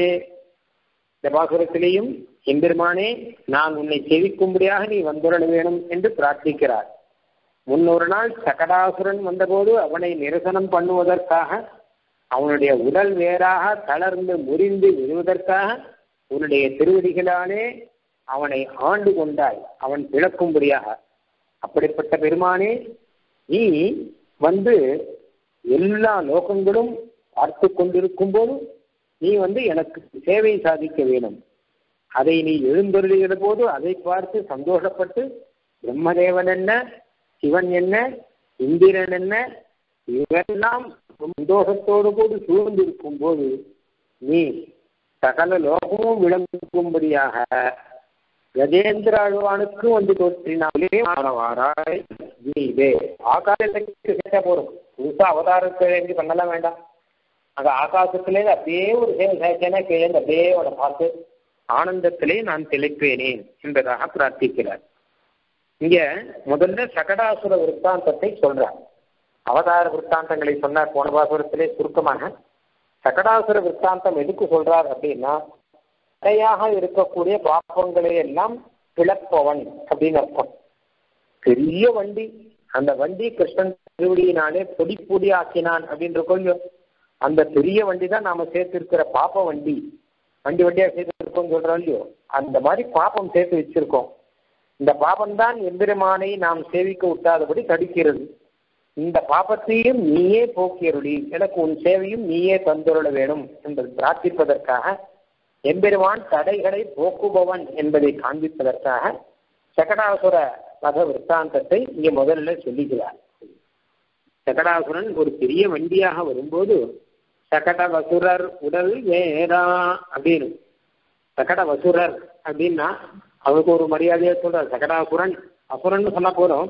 இந்த பாசுரத்திலேயும் எம்பெருமானே நான் உன்னை செவிக்கும்படியாக நீ வந்துள்ள வேணும் என்று பிரார்த்திக்கிறார். முன்னொரு நாள் சகடாசுரன் வந்தபோது அவனை நிரசனம் பண்ணுவதற்காக, அவனுடைய உடல் வேறாக தளர்ந்து முறிந்து விழுவதற்காக உன்னுடைய திருவடிகளாலே அவனை ஆண்டு கொண்டாய், அவன் பிளக்கும்படியாக. அப்படிப்பட்ட பெருமானே, நீ வந்து எல்லா லோகங்களும் பார்த்து கொண்டிருக்கும் போது நீ வந்து எனக்கு சேவை சாதிக்க வேணும். அதை நீ எழுந்தருளுகிற போது அதை பார்த்து சந்தோஷப்பட்டு பிரம்மதேவன் என்ன, சிவன் என்ன, இந்திரன் என்ன, இவெல்லாம் சந்தோஷத்தோடு கூட சூழ்ந்திருக்கும் போது நீ சகல லோகமும் விளங்கும்படியாக கஜேந்திர ஆழ்வானுக்கு வந்து தோற்றினாலே ஆனவாராய் நீதே. ஆகாசத்துக்கு கேட்டா போறோம், புதுசா அவதாரத்தை பண்ணலாம் வேண்டாம். அங்க ஆகாசத்திலே அப்படியே ஒரு சேவை கீழே அப்படியே அவனை பார்த்து ஆனந்தத்திலே நான் திளைப்பேனேன் என்பதாக பிரார்த்திக்கிறார். இங்க முதல்ல சகடாசுர விற்த்தாந்தத்தை சொல்றார். அவதார விற்த்தாந்தங்களை சொன்னார் போன பாசுரத்திலே சுருக்கமாக. சகடாசுர விற்த்தாந்தம் எதுக்கு சொல்றார் அப்படின்னா, தடையாக இருக்கக்கூடிய பாப்பங்களை எல்லாம் கிளப்பவன் அப்படின்னு அர்த்தம். பெரிய வண்டி, அந்த வண்டி கிருஷ்ணன் திருவடியினாலே பொடி பொடி ஆக்கினான் அப்படின்ற கொஞ்சம் அந்த பெரிய வண்டி தான் நாம சேர்த்திருக்கிற பாப்ப வண்டி, வண்டியா சேர்த்து சொல்றோம் இல்லையோ, அந்த மாதிரி பாப்பம் சேர்த்து வச்சிருக்கோம். இந்த பாபம் தான் எம்பெருமானை நாம் சேவிக்க விட்டாதபடி தடுக்கிறது. இந்த பாபத்தையும் நீயே போக்கியருளி, எனக்கு உன் சேவையும் நீயே தந்துருள வேணும் என்பது பிரார்த்திப்பதற்காக, எம்பெருமான் தடைகளை போக்குபவன் என்பதை காண்பிப்பதற்காக சகடாசுர வத விற்த்தாந்தத்தை இங்கே முதல்ல சொல்லுகிறார். சகடாசுரன் ஒரு பெரிய வண்டியாக வரும்போது சகடவசுரர் உடல் வேறா அப்படின்னு, சகடவசுரர் அப்படின்னா அவனுக்கு ஒரு மரியாதையா சொல்றார். சகடாசுரன் அசுரன் சொன்னா போதும்,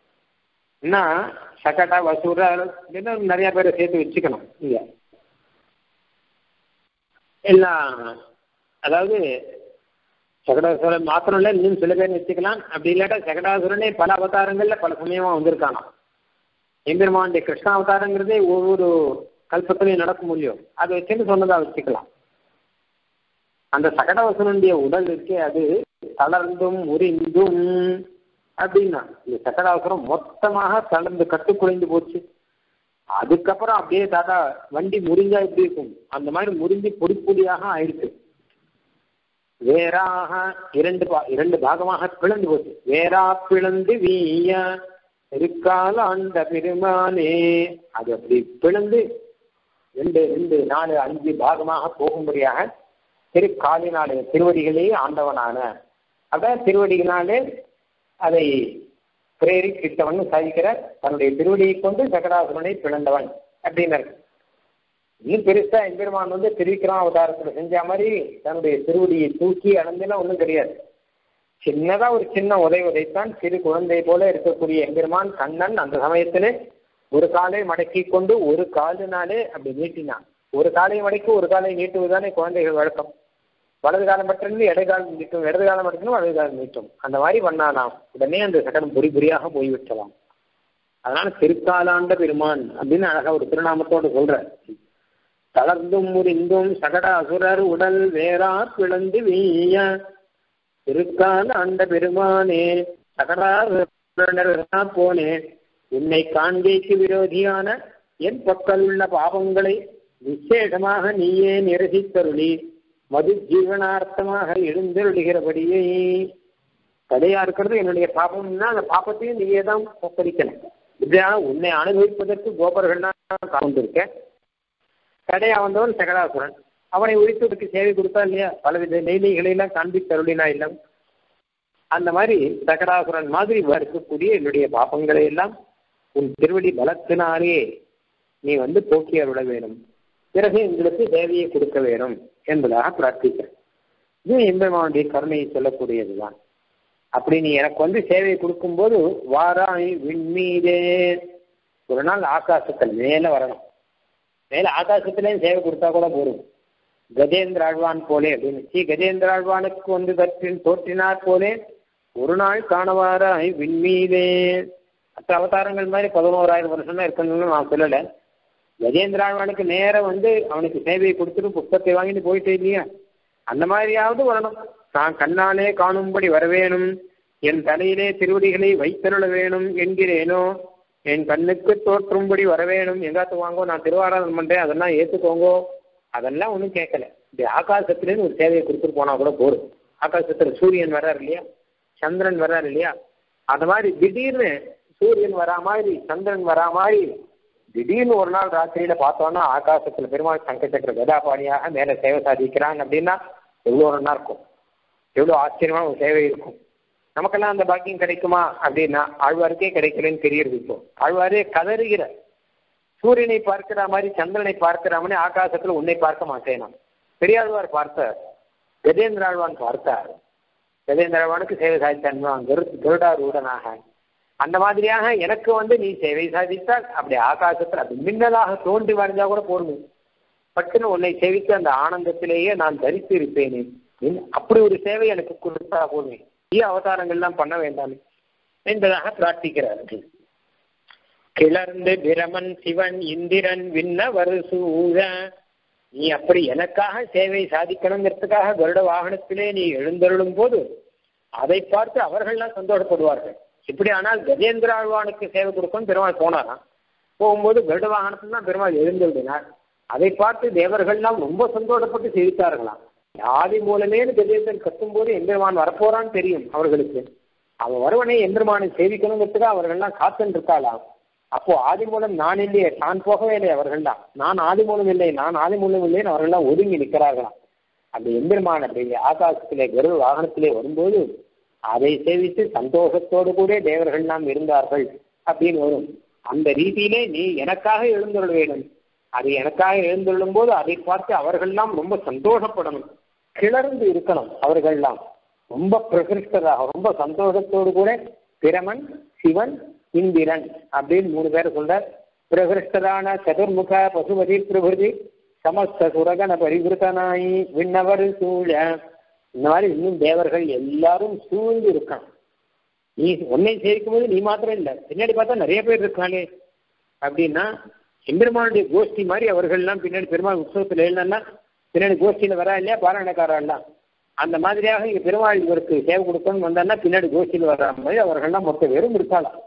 என்ன சகடவசுரர் அப்படின்னு நிறைய பேரை சேர்த்து வச்சுக்கணும் இங்க எல்லாம். அதாவது சகடாசுரன் மாத்திரம் இல்லை, இன்னும் சில பேர் வச்சுக்கலாம். அப்படி இல்லாட்டா சகடாசுரனே பல அவதாரங்கள்ல பல சமயமா வந்திருக்கானா. எம்பெருமானுடைய கிருஷ்ணாவதாரங்கிறதே ஒவ்வொரு கல்பத்திலையும் நடக்க முடியும், அதை வச்சுன்னு சொன்னதா வச்சுக்கலாம். அந்த சகடவசனுடைய உடல் இருக்கே, அது தளர்ந்தும் முறிந்தும் அப்படின்னா இந்த சகடாசுரம் மொத்தமாக தளர்ந்து கட்டுக்குலைந்து போச்சு. அதுக்கப்புறம் அப்படியே தாத்தா வண்டி முறிஞ்சா எப்படி இருக்கும், அந்த மாதிரி முறிஞ்சு பொடி பொடியாக ஆயிடுச்சு. வேறாக இரண்டு பாகமாக பிளந்து போச்சு. வேறா பிளந்து வீய இருக்கால அந்த பெருமானே, அது அப்படி பிளந்து 2, 4, 5 பாகமாக போகும்படியாக திருக்காலினாலே திருவடிகளே ஆண்டவனான, அதான் திருவடிகளாலே அதை பிரேரிப்பித்தவன் சாதிக்கிற தன்னுடைய திருவடியை கொண்டு சகடாசுரனை பிளந்தவன் அப்படின்னு. இன்னும் பெருசா எம்பெருமான் வந்து திருவிக்கிரம அவதாரத்துல செஞ்ச மாதிரி தன்னுடைய திருவடியை தூக்கி அளந்துன்னா ஒன்றும் தெரியாது. சின்னதா ஒரு சின்ன உதைத்தான். சிறு குழந்தை போல இருக்கக்கூடிய எம்பெருமான் கண்ணன் அந்த சமயத்திலே ஒரு காலை மடக்கி கொண்டு ஒரு காலினாலே அப்படி நீட்டினான். ஒரு காலை மடக்கி ஒரு காலை நீட்டுவதுதானே குழந்தைகள் வழக்கம். வலது காலம் மட்டும் இடைக்காலம் நீட்டும், இடது காலம் மட்டும் வலது காலம் நீட்டும். அந்த மாதிரி பண்ணானாம். உடனே அந்த சகடம் பொறி பொறியாக போய்விட்டலாம். அதனால திருக்காலாண்ட பெருமான் அப்படின்னு அழகா ஒரு திருநாமத்தோடு சொல்ற. தளர்ந்தும் முறிந்தும் சகட அசுரர் உடல் வேறா பிளந்து வீய திருக்கால் ஆண்ட பெருமானே சகடா போனே, உன்னை காண்கைக்கு விரோதியான என் பக்கல் உள்ள பாவங்களை விசேஷமாக நீயே நிரசித்தருளி மது ஜீவனார்த்தமாக எழுந்தருளுகிறபடியே தடையா இருக்கிறது என்னுடைய பாபம்னா அந்த பாப்பத்தையும் நீயே தான் ஒப்படைக்கணும். இப்படியான உன்னை அனுபவிப்பதற்கு கோபர்கள்லாம் கொண்டிருக்கேன். தடையா வந்தவன் சகடாசுரன். அவனை உரித்ததுக்கு சேவை கொடுத்தா இல்லையா, பலவித நெய்லைகளெல்லாம் காண்பித்தருளினா இல்லை. அந்த மாதிரி சகடாசுரன் மாதிரி இருக்கக்கூடிய என்னுடைய பாப்பங்களை எல்லாம் உன் திருவடி பலத்தினாலே நீ போக்கி அருள வேணும். பிறகு எங்களுக்கு தேவையை கொடுக்க வேணும் என்பதாக பிரார்த்திக்கிறேன். இது எம்பெருமானுடைய கருணையை சொல்லக்கூடியதுதான். அப்படி நீ எனக்கு சேவையை கொடுக்கும்போது வாராய் விண்மீதே, ஒரு நாள் ஆகாசத்தில் மேல வரணும். மேல ஆகாசத்திலேயும் சேவை கொடுத்தா கூட போதும். கஜேந்திர ஆழ்வான் போலே அப்படின்னு ஸ்ரீ கஜேந்திர ஆழ்வானுக்கு கற்றின் தோற்றினார் போலே ஒரு நாள் காணவாராய் விண்மீதே. மற்ற அவதாரங்கள் மாதிரி 11,000 வருஷம் தான் இருக்கணும்னு நான் சொல்லலை. கஜேந்திர ஆழ்வானுக்கு நேரம் அவனுக்கு சேவையை கொடுத்துட்டு புத்தகத்தை வாங்கிட்டு போயிட்டே இல்லையா, அந்த மாதிரியாவது வரணும். நான் கண்ணாலே காணும்படி வரவேணும், என் தலையிலே திருவடிகளை வைத்தருள வேணும் என்கிறேனோ, என் கண்ணுக்கு தோற்றும்படி வரவேணும். எங்காத்து வாங்கோ, நான் திருவாராதனம் பண்றேன், அதெல்லாம் ஏற்றுக்கோங்கோ, அதெல்லாம் ஒன்றும் கேட்கல. இப்படி ஆகாசத்துலேருந்து ஒரு சேவையை கொடுத்துட்டு போனா கூட போதும். ஆகாசத்துல சூரியன் வர்றாரு இல்லையா, சந்திரன் வர்றாரு இல்லையா, அந்த மாதிரி திடீர்னு சூரியன் வரா மாதிரி சந்திரன் வரா மாதிரி திடீர்னு ஒரு நாள் ராத்திரியில பார்த்தோம்னா ஆகாசத்துல பெருமாள் சங்கச்சக்கர கதாபாணியாக மேல சேவை சாதிக்கிறான் அப்படின்னா எவ்வளோ நல்லா இருக்கும், எவ்வளோ ஆச்சரியமான ஒரு சேவை இருக்கும். நமக்கெல்லாம் அந்த பாக்கியம் கிடைக்குமா அப்படின்னா ஆழ்வாருக்கே கிடைக்கலன்னு தெரியுது. இப்போ ஆழ்வாரே கதறுகிற, சூரியனை பார்க்கிற மாதிரி சந்திரனை பார்க்கிற மாதிரி ஆகாசத்துல உன்னை பார்க்க மாட்டேனா. பெரியாழ்வார் பார்த்தார், கஜேந்திர ஆழ்வான் பார்த்தார். கஜேந்திர ஆழ்வானுக்கு சேவை சாதித்தான் கருடாரூடனாக. அந்த மாதிரியாக எனக்கு நீ சேவை சாதித்தால் அப்படி ஆகாசத்தில் அது மின்னலாக தோன்றி வரைஞ்சா கூட போடுங்க, பட்டுன்னு உன்னை சேவித்து அந்த ஆனந்தத்திலேயே நான் தரித்து இருப்பேனே, அப்படி ஒரு சேவை எனக்கு கொடுத்தா போடுவேன், அவதாரங்கள்லாம் பண்ண வேண்டாமே என்பதாக பிரார்த்திக்கிறார்கள். கிளர்ந்து பிரமன் சிவன் இந்திரன் விண்ணவர் சூழ, நீ அப்படி எனக்காக சேவை சாதிக்கணுங்கிறதுக்காக கருட வாகனத்திலே நீ எழுந்தருளும் போது அதை பார்த்து அவர்கள்லாம் சந்தோஷப்படுவார்கள். இப்படி ஆனால் கஜேந்திர ஆழ்வானுக்கு சேவை கொடுக்கணும் பெருமாள் போனாராம். போகும்போது கருட வாகனத்தில் தான் பெருமாள் எழுந்தருளினார். அதை பார்த்து தேவர்கள்லாம் ரொம்ப சந்தோஷப்பட்டு சேவித்தார்களாம். ஆதி மூலமேனு கஜேந்திரன் கத்தும் போது எம்பெருமான் வரப்போறான்னு தெரியும் அவர்களுக்கு. அவன் வருவனை எம்பெருமானை சேவிக்கணுங்கிறதுக்காக அவர்கள்லாம் காத்துன்னு இருக்காளாம். அப்போ ஆதி மூலம் நான் இல்லையே, நான் போகவே இல்லை, அவர்கள்லாம் நான் ஆதி மூலம் இல்லை, நான் ஆதி மூலம் இல்லைன்னு அவர்கள்லாம் ஒதுங்கி நிற்கிறார்களாம். அந்த எம்பெருமான் அப்படி ஆகாசத்திலே கருட வாகனத்திலே வரும்போது அதை சேவித்து சந்தோஷத்தோடு கூட தேவர்கள்லாம் இருந்தார்கள் அப்படின்னு வரும். அந்த ரீதியிலே நீ எனக்காக எழுந்தருள வேண்டும். அது எனக்காக எழுந்தருளும் போது அதை பார்த்து அவர்கள்லாம் ரொம்ப சந்தோஷப்படணும், கிளர்ந்து இருக்கணும். அவர்கள்லாம் ரொம்ப பிரகிருஷ்டராக ரொம்ப சந்தோஷத்தோடு கூட பிரமன் சிவன் இந்திரன் அப்படின்னு 3 பேர் சொல்ற. பிரகிருஷ்டரான சதுர்முக பசுபதி பிரபுதி சமஸ்த சுரகன பரிவிருத்தனாய் விண்ணவர் சூழ, இந்த மாதிரி இன்னும் தேவர்கள் எல்லாரும் சூழ்ந்து இருக்கான். நீ உன்னை சேர்க்கும் போது நீ மாத்திரம் இல்லை, பின்னாடி பார்த்தா நிறைய பேர் இருக்காங்க அப்படின்னா எம்பெருமானுடைய கோஷ்டி மாதிரி அவர்கள்லாம் பின்னாடி பெருமாள் உற்சவத்தில் எழுந்தா பின்னாடி கோஷ்டியில வரா இல்லையா பாராயணக்காரெல்லாம், அந்த மாதிரியாக இங்க பெருமாள் இவருக்கு சேவை கொடுக்கணும்னு வந்தான்னா பின்னாடி கோஷ்டியில் வர்ற மாதிரி அவர்கள்லாம் மொத்த பேரும் இருக்கலாம்.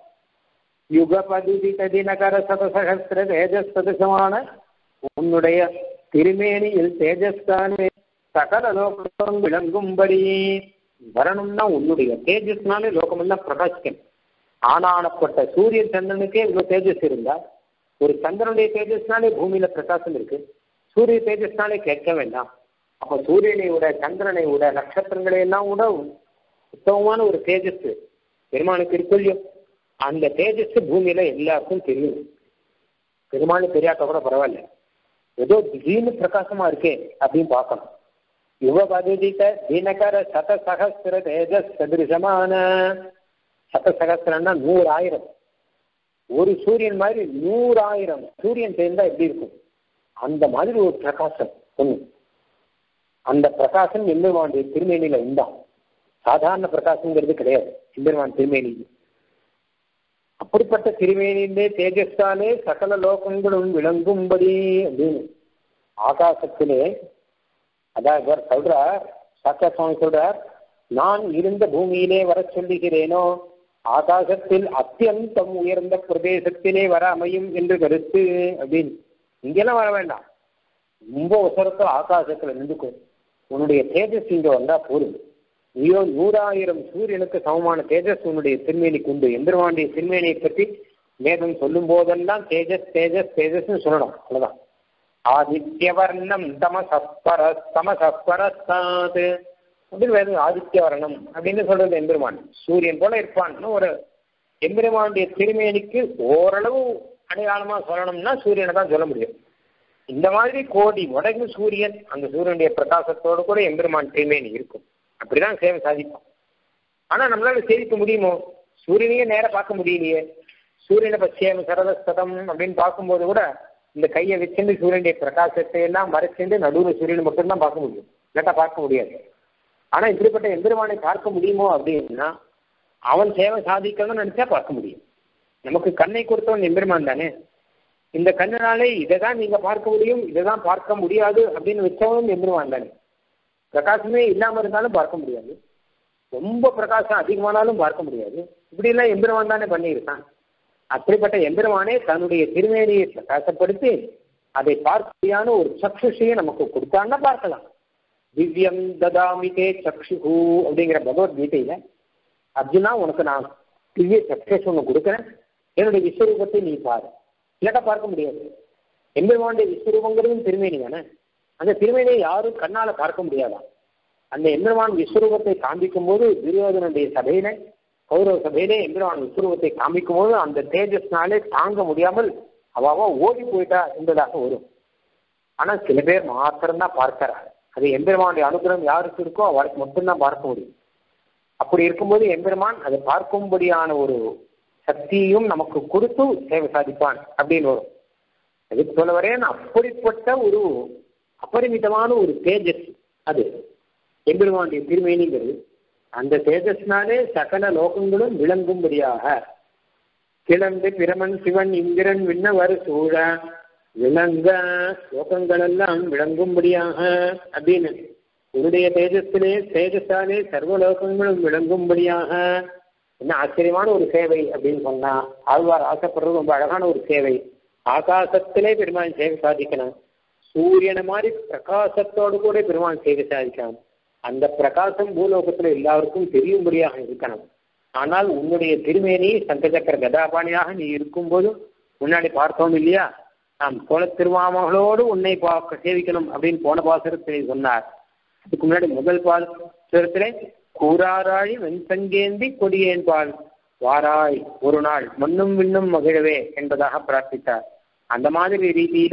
யுகபதுதித தினகர சதசகஸ்திர தேஜஸ்தமான உன்னுடைய திருமேனியில் தேஜஸ்தானே சகல லோகம் விளங்கும்படி வரணும்னா உன்னுடைய தேஜஸ்னாலே லோகமெல்லாம் பிரகாசிக்கணும். ஆனானப்பட்ட சூரிய சந்திரனுக்கே இவ்வளவு தேஜஸ் இருந்தா ஒரு சந்திரனுடைய தேஜஸ்னாலே பூமியில பிரகாசம் இருக்கு, சூரிய தேஜஸ்னாலே கேட்க வேண்டாம். அப்ப சூரியனை விட சந்திரனை விட நட்சத்திரங்களை எல்லாம் விட உத்தமமான ஒரு தேஜஸ் பெருமானுக்கு இருக்கு இல்லையோ, அந்த தேஜஸ் பூமியில எல்லாருக்கும் தெரியும். பெருமானு தெரியாத கூட பரவாயில்ல, ஏதோ திடீர்னு பிரகாசமா இருக்கே அப்படின்னு பார்க்கணும். யுவபதுதித தினகர சதசகஸ்திர தேஜஸ் சதிருஷமான, சதசகஸ்திரம்னா 100,000, ஒரு சூரியன் மாதிரி 100,000 சூரியன் சேர்ந்தா எப்படி இருக்கும் அந்த மாதிரி ஒரு பிரகாசம் ஒண்ணு. அந்த பிரகாசம் எம்பெருமானுடைய திருமேனியில உண்டாம். சாதாரண பிரகாசங்கிறது கிடையாது எம்பெருமான் திருமேனி. அப்படிப்பட்ட திருமேனியிலே தேஜஸ்தாலே சகல லோகங்களும் விளங்கும்படி அப்படின்னு ஆகாசத்திலே, அதாவது சொல்றார் சாட்சாத் சுவாமி சொல்றார், நான் இருந்த பூமியிலே வர சொல்லுகிறேனோ ஆகாசத்தில் அத்தியந்தம் உயர்ந்த பிரதேசத்திலே வர அமையும் என்று கருத்து அப்படின்னு. இங்கெல்லாம் வர வேண்டாம், ரொம்ப உசரத்தோ ஆகாசத்துல நின்றுக்கும். உன்னுடைய தேஜஸ் இங்க வந்தா போதும். நீயோ 100,000 சூரியனுக்கு சமமான தேஜஸ் உன்னுடைய திருமேனிக்கு உண்டு. எம்பெருமானுடைய திருமேனியை பற்றி வேதம் சொல்லும் போதெல்லாம் தேஜஸ் தேஜஸ் தேஜஸ்ன்னு சொல்லணும். அவ்வளவுதான். ஆதித்யவர்ணம் தமசப்பரஸ்தாது அப்படின்னு வேதம் ஆதித்யவர்ணம் அப்படின்னு சொல்றது எம்பெருமான். சூரியன் போல இருப்பான்னு ஒரு எம்பெருமானுடைய திருமேனிக்கு ஓரளவு அடையாளமா சொல்லணும்னா சூரியனை தான் சொல்ல முடியும். இந்த மாதிரி கோடி உடகு சூரியன், அந்த சூரியனுடைய பிரகாசத்தோடு கூட எம்பெருமான் திருமேனி இருக்கும். அப்படிதான் சேவை சாதிக்கும். ஆனா நம்மளால சேவிக்க முடியுமோ? சூரியனையே நேரம் பார்க்க முடியலையே. சூரியனை பச்சையம் சரதஸ்தம் அப்படின்னு பார்க்கும்போது கூட இந்த கையை வச்சுட்டு சூரியனுடைய பிரகாசத்தை எல்லாம் மறைச்சிட்டு நடுவில் சூரியனை மட்டும்தான் பார்க்க முடியும், இல்லாட்டா பார்க்க முடியாது. ஆனா இப்படிப்பட்ட எம்பெருமானை பார்க்க முடியுமோ அப்படின்னா அவன் சேவை சாதிக்கணும்னு நினைச்சா பார்க்க முடியும். நமக்கு கண்ணை கொடுத்தவன் எம்பெருமான் தானே. இந்த கண்ணினாலே இதை தான் நீங்க பார்க்க முடியும், இதை தான் பார்க்க முடியாது அப்படின்னு வச்சவனும் எம்பெருமான் தானே. பிரகாசமே இல்லாம இருந்தாலும் பார்க்க முடியாது, ரொம்ப பிரகாசம் அதிகமானாலும் பார்க்க முடியாது. இப்படி எல்லாம் எம்பெருமான் தானே பண்ணியிருக்கான். அப்படிப்பட்ட எம்பெருமானே தன்னுடைய திருமேனியை பிரகாசப்படுத்தி அதை பார்க்கையான ஒரு சக்ஷுஷையை நமக்கு கொடுத்தான்னா பார்க்கலாம். திவ்யம் ததாமிதே சக்ஷுஹு அப்படிங்கிற பகவத்கீதையில அர்ஜுனா உனக்கு நான் திவ்ய சக்ஷஸ் ஒன்று கொடுக்குறேன், என்னுடைய விஸ்வரூபத்தை நீ பாரு. இல்லாட்டா பார்க்க முடியாது. எம்பெருமானுடைய விஸ்வரூபங்கிறதும் திருமேனி தானே. அந்த திருமேனியை யாரும் கண்ணால பார்க்க முடியாதான். அந்த எம்பெருமான் விஸ்வரூபத்தை காண்பிக்கும் போது துரியோதனுடைய சபையில கௌரவ சபையிலே எம்பெருமான் விஸ்வரூபத்தை காண்பிக்கும் போது அந்த தேஜஸ்னாலே தாங்க முடியாமல் அவாவா ஓடி போயிட்டா என்பதாக வரும். ஆனா சில பேர் மாத்திரம்தான் பார்க்கிறார். அது எம்பெருமானுடைய அனுகிரகம் யாருக்கு இருக்கோ அவருக்கு மட்டும்தான் பார்க்க முடியும். அப்படி இருக்கும்போது எம்பெருமான் அதை பார்க்கும்படியான ஒரு சக்தியும் நமக்கு கொடுத்து சேவை சாதிப்பான் அப்படின்னு வரும். அதுக்கு சொல்ல வரேன், அப்படிப்பட்ட ஒரு அபரிமிதமான ஒரு தேஜஸ் அது எம்பெருமானுடைய திருமேனிங்கிறது. அந்த தேஜஸ்னாலே சகல லோகங்களும் விளங்கும்படியாக கிளம்பு பிரமன் சிவன் இந்திரன் விண்ணவர் சூழ விளங்க லோகங்கள் எல்லாம் விளங்கும்படியாக அப்படின்னு உன்னுடைய தேஜஸாலே சர்வலோகங்களும் விளங்கும்படியாக. என்ன ஆச்சரியமான ஒரு சேவை அப்படின்னு சொன்னா ஆழ்வார் ஆசைப்படுறது ரொம்ப அழகான ஒரு சேவை. ஆகாசத்திலே பெருமான் சேவை சாதிக்கணும். சூரியனை மாதிரி பிரகாசத்தோடு கூட பெருமான் சேவை சாதிக்கணும். அந்த பிரகாசம் பூலோகத்துல எல்லாருக்கும் தெரியும்படியாக இருக்கணும். ஆனால் உன்னுடைய திருமேனி சங்கச்சக்கர கதாபாணியாக நீ இருக்கும்போது முன்னாடி பார்த்தோம் இல்லையா, நாம் கோல திருவாமகளோடு உன்னை பார்க்க சேவிக்கணும் அப்படின்னு போன பாசுரத்திலே சொன்னார். அதுக்கு முன்னாடி முதல் பாசுரத்திலே கூறாராய் வெண்சங்கேந்தி கொடியேன் பால் வாராய் ஒரு நாள் மண்ணும் விண்ணும் மகிழவே என்பதாக பிரார்த்தித்தார். அந்த மாதிரி ரீதியில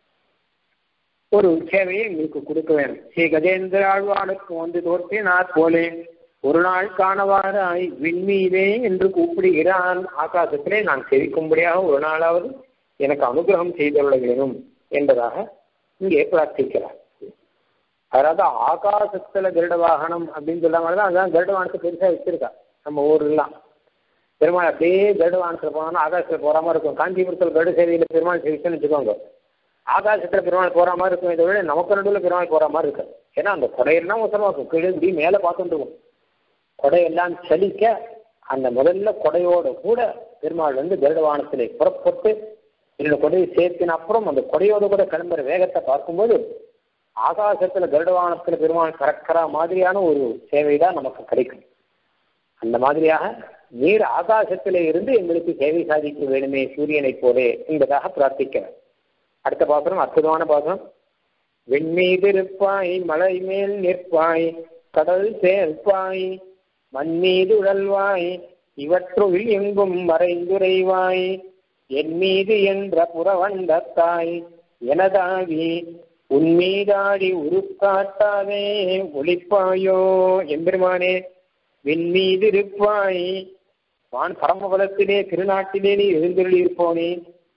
ஒரு சேவையை எங்களுக்கு கொடுக்க வேண்டும். ஸ்ரீ கஜேந்திர ஆழ்வானுக்கு வந்து தோற்றினார் போலே ஒரு நாள் காணவாராய் விண்மீதே என்று கூப்பிடுகிறான். ஆகாசத்திலே நான் சேவிக்கும்படியாக ஒரு நாளாவது எனக்கு அனுகிரகம் செய்துள்ள வேணும் என்பதாக இங்கே பிரார்த்திக்கிறார். அதாவது ஆகாசத்துல கருட வாகனம் அப்படின்னு சொல்லாமல் தான் அதான் கருட வாகனத்தை பெருசா வச்சிருக்கா நம்ம ஊர்லாம். பெருமாள் அப்படியே கருட வாகனத்துல போனோம்னா ஆகாசத்துல போற மாதிரி இருக்கும். காஞ்சிபுரத்தில் கருட சேவையில பெருமாள் சேவிச்சுன்னு வச்சுக்கோங்க, ஆகாசத்துல பெருமாள் போற மாதிரி இருக்கும். இதை விட நமக்கு நடுவில் பெருமாள் போற மாதிரி இருக்கு. ஏன்னா அந்த கொடையெல்லாம் மொத்தமா இருக்கும், கீழே இப்படி மேலே பார்த்துட்டு இருக்கும். கொடையெல்லாம் சலிக்க அந்த முதல்ல கொடையோட கூட பெருமாள் வந்து கருட வாகனத்திலே புறப்பட்டு என்னோட கொடையை சேர்த்தின அப்புறம் அந்த கொடையோடு கூட கிளம்புற வேகத்தை பார்க்கும்போது ஆகாசத்துல கருட வாகனத்துல பெருமாள் கறக்கிற மாதிரியான ஒரு சேவை தான் நமக்கு கிடைக்கும். அந்த மாதிரியாக நீர் ஆகாசத்திலே இருந்து எங்களுக்கு சேவை சாதிக்க வேணுமே சூரியனை போலே என்பதாக பிரார்த்திக்கிறார். அடுத்த பாசுரம் அற்புதமான பாசுரம். வெண்மீது இருப்பாய் மலை மேல் நிற்பாய் கடல் சேர்ப்பாய் மண்மீது உழல்வாய் இவற்றுள் எங்கும் மறைந்துரைவாய் என் மீது என்ற புறவண்டத்தாய் எனதாகி உன்மீதாடி உருக்காட்டாவே ஒளிப்பாயோ. எம்பெருமானே வெண்மீது இருப்பாய், வான் பரமபலத்திலே திருநாட்டிலே நீ எழுந்தருளி இருப்போனே,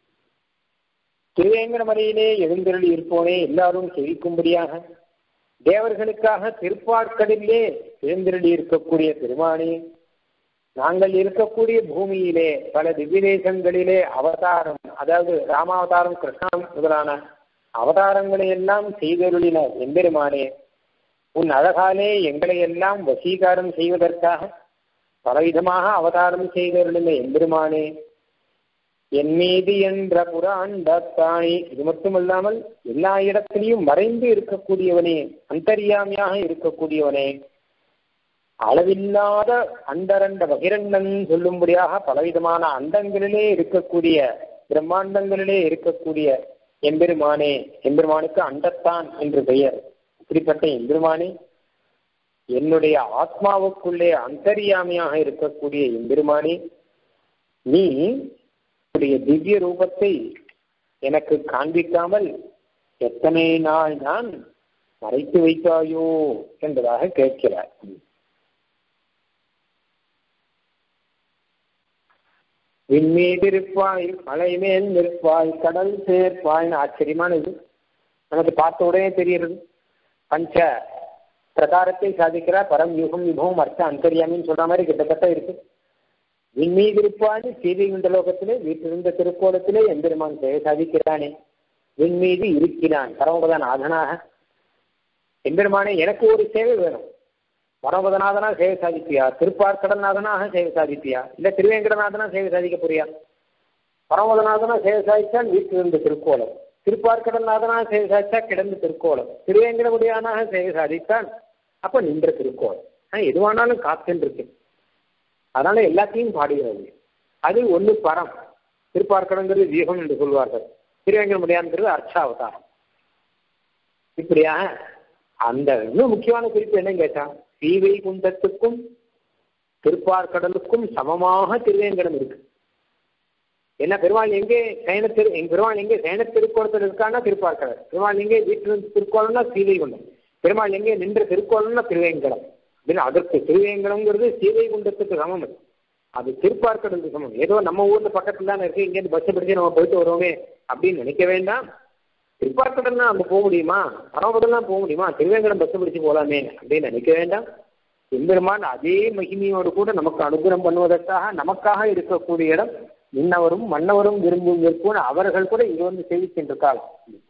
திருவேங்கடமலையிலே எழுந்தருளி இருப்போனே, எல்லாரும் செவிக்கும்படியாக தேவர்களுக்காக திருப்பார்க்கடலிலே எழுந்தருளி இருக்கக்கூடிய பெருமானே, நாங்கள் இருக்கக்கூடிய பூமியிலே பல திவ்ய தேசங்களிலே அவதாரம், அதாவது ராமாவதாரம் கிருஷ்ணன் முதலான அவதாரங்களை எல்லாம் செய்தருளின எம்பெருமானே, உன் அழகாலே எங்களை எல்லாம் வசீகாரம் செய்வதற்காக பலவிதமாக அவதாரம் செய்தருளின எம்பெருமானே, என் மீது என்ற புராண்டத்தாய், இது மட்டுமல்லாமல் எல்லா இடத்திலையும் மறைந்து இருக்கக்கூடியவனே, அந்தர்யாமியாக இருக்கக்கூடியவனே, அளவில்லாத அண்டரண்ட பகிரண்டன் சொல்லும்படியாக பலவிதமான அண்டங்களிலே இருக்கக்கூடிய, பிரம்மாண்டங்களிலே இருக்கக்கூடிய எம்பெருமானே, எம்பெருமானுக்கு அண்டத்தான் என்று பெயர். இப்படிப்பட்ட எம்பெருமானே, என்னுடைய ஆத்மாவுக்குள்ளே அந்தர்யாமியாக இருக்கக்கூடிய எம்பெருமானே, நீ உன்னுடைய திவ்ய ரூபத்தை எனக்கு காண்பிக்காமல் எத்தனை நாள் நான் மறைத்து வைத்தாயோ என்பதாக கேட்கிறார். விண்மீது இருப்பாய், மலை மேல் நிற்பாய், கடல் சேர்ப்பாய்னு ஆச்சரியமானது. நமக்கு பார்த்த உடனே தெரிகிறது. பஞ்ச பிரகாரத்தை சாதிக்கிறார். பரம் யுகம் விபவம் அர்த்த அந்தர்யாமின்னு சொல்ற மாதிரி கிட்டத்தட்ட இருக்கு. விண்மீது இருப்பான்னு சீதை இந்த லோகத்திலே வீட்டிலிருந்த திருக்கோலத்திலே எம்பெருமான் சேவை சாதிக்கிறானே. விண்மீது இருக்கிறான் பரமபதநாதனாக. எம்பெருமானே, எனக்கு ஒரு சேவை வேணும். பரமபதநாதனாக சேவை சாதிப்பியா? திருப்பார்க்கடநாதனாக சேவை சாதிப்பியா? இல்ல திருவேங்கடநாதனா சேவை சாதிக்க போறியா? பரமபதநாதனா சேவை சாதித்தால் வீட்டிலிருந்த திருக்கோலம், திருப்பார்க்கடநாதனாக சேவை சாதித்தா கிடந்த திருக்கோலம், திருவேங்கடமுடியானாக சேவை சாதித்தான் அப்ப நின்ற திருக்கோலம். எதுவானாலும் காத்துன்னு இருக்கு. அதனால எல்லாத்தையும் பாடுகிறது. அது ஒண்ணு பரம், திருப்பார்க்கடங்கிறது வியூகம் என்று சொல்வார்கள், திருவேங்கடமுடியான்கிறது அர்ச்சாவதாரம். இப்படியாக அந்த இன்னும் முக்கியமான குறிப்பு என்னன்னு கேட்டா, சீவை குண்டத்துக்கும் திருப்பார்க்கடலுக்கும் சமமாக திருவேங்கடம் இருக்கு. என்ன பெருமாள் எங்கே பெருமாள் எங்கே சயன திருக்கோலத்தில் இருக்கான்னா திருப்பார்க்கடல், பெருமாள் எங்கே வீட்டில் திருக்கோலம்னா சீவை குண்டம், பெருமாள் எங்கே நின்ற திருக்கோலம்னா திருவேங்கடம். அப்படின்னு அதற்கு திருவேங்கடம்ங்கிறது சீவை குண்டத்துக்கு சமம். அது திருப்பார்க்கடலுக்கு சமம். ஏதோ நம்ம ஊர்ல பக்கத்துல தானே இருக்கு, இங்கேருந்து பஸ் பிடிச்சு நம்ம போயிட்டு வருவோமே அப்படின்னு நினைக்க வேண்டாம். திருப்பார்க்கடல்னா நம்ம போக முடியுமா? பரமபதம்லாம் போக முடியுமா? திருவேங்கடம் பஸ் பிடிச்சு போகலாமே அப்படின்னு நினைக்க வேண்டாம். எம்பெருமான் அதே மகிமையோடு கூட நமக்கு அனுகிரகம் பண்ணுவதற்காக நமக்காக இருக்கக்கூடிய இடம், மின்னவரும் மன்னவரும் விரும்பும் விற்போம் அவர்கள் கூட இங்க வந்து சேவிக்கின்றார்கள்.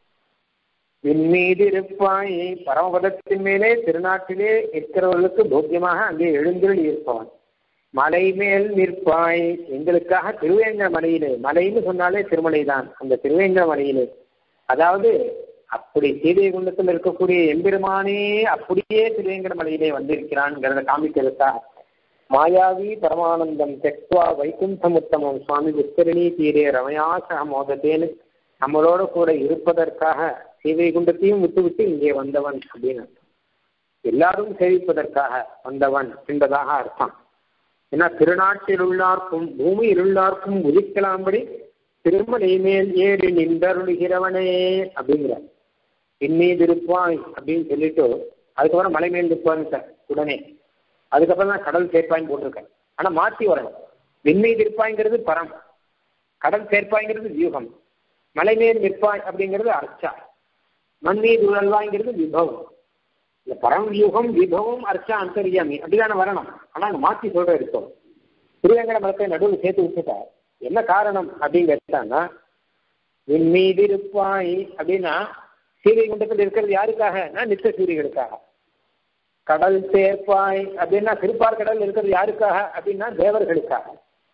விண்மீது இருப்பாய், பரமபதத்தின் மேலே திருநாட்டிலே இருக்கிறவர்களுக்கு போக்கியமாக அங்கே எழுந்திருள் இருப்பவன். மலை மேல் நிற்பாய், எங்களுக்காக திருவேங்கட மலையிலே, மலைன்னு சொன்னாலே திருமலை தான், அந்த திருவேங்கட மலையிலே, அதாவது அப்படி சீதை குண்டத்தில் இருக்கக்கூடிய எம்பெருமானே அப்படியே திருவேங்கட மலையிலே வந்திருக்கிறான்ங்கிறத காமிக்கிறதுக்காக. மாயாவி பரமானந்தம் தெக்வா வைகுண்டம் உத்தமம் சுவாமி புஷ்கரணி தீரே ரமயாசக மோதத்தேன்னு நம்மளோட கூட இருப்பதற்காக சீதை குண்டத்தையும் விட்டுவிட்டு இங்கே வந்தவன் அப்படின்னு அர்த்தம். எல்லாரும் சேவிப்பதற்காக வந்தவன் என்பதாக அர்த்தம். ஏன்னா திருநாட்டில் உள்ளார்க்கும் பூமியில் உள்ளார்க்கும் உதிக்கலாம்படி திருமலை மேல் ஏறி நின்றருளுகிறவனே அப்படிங்கிறார். விண்மீது இருப்பாய் அப்படின்னு சொல்லிட்டு அதுக்கப்புறம் மலை மேல் இருப்பான்னு சார் உடனே, அதுக்கப்புறம் தான் கடல் சேர்ப்பாய்ன்னு போட்டிருக்கேன். ஆனா மாற்றி வரணும். விண்மீது இருப்பாய்ங்கிறது பரம், கடல் சேர்ப்பாய்ங்கிறது வியூகம், மலை மேல் நிற்பாய் அப்படிங்கிறது அர்ச்சா, மண்மீது உழல்வாய்ங்கிறது விபவம். இந்த பரம் வியூகம் விபவம் அர்ச்சா அந்தர்யாமி அப்படிதான வரணும். ஆனா அங்க மாற்றி சொல்ற இருக்கும். திருவேங்கட மரத்தை நடுவில் சேர்த்து விட்டுட்டா என்ன காரணம் அப்படின்னு கேட்டாங்கன்னா, விண்மீது இருப்பாய் அப்படின்னா சீதை குண்டத்தில் இருக்கிறது யாருக்காக? நித்திய சூரியர்களுக்காக. கடல் சேர்ப்பாய் அப்படின்னா திருப்பார்க்கடல் இருக்கிறது யாருக்காக அப்படின்னா தேவர்களுக்காக.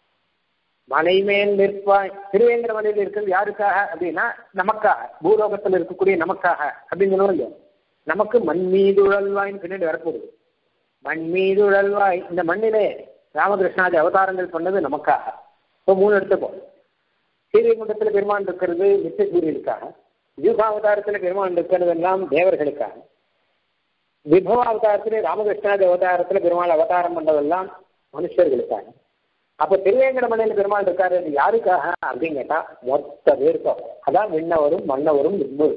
மலை மேல் நிற்பாய், திருவேங்கட மலையில் இருக்கிறது யாருக்காக அப்படின்னா நமக்காக, பூலோகத்தில் இருக்கக்கூடிய நமக்காக அப்படின்னு சொல்லுவோம். நமக்கு மண் மீது உழல்வாய்ன்னு பின்னாடி வரக்கூடாது. மண் மீது உழல்வாய், இந்த மண்ணிலே ராமகிருஷ்ணாதி அவதாரங்கள் பண்ணது நமக்காக. இப்போ 3 எடுத்துப்போம். சீதைகுண்டத்தில் பெருமான் இருக்கிறது நித்திய சூரியனுக்காக, வியூகாவதாரத்தில் பெருமான் இருக்கிறது எல்லாம் தேவர்களுக்காக, விபவ அவதாரத்திலே ராமகிருஷ்ணாதி அவதாரத்தில் பெருமாள் அவதாரம் பண்ணதெல்லாம் மனுஷர்களுக்காக. அப்ப திருவேங்கட மலையில் பெருமாள் இருக்காரு யாருக்காக அப்படின்னு கேட்டா மொத்த பேருக்கும். அதான் விண்ணவரும் மன்னவரும் இருக்கும்.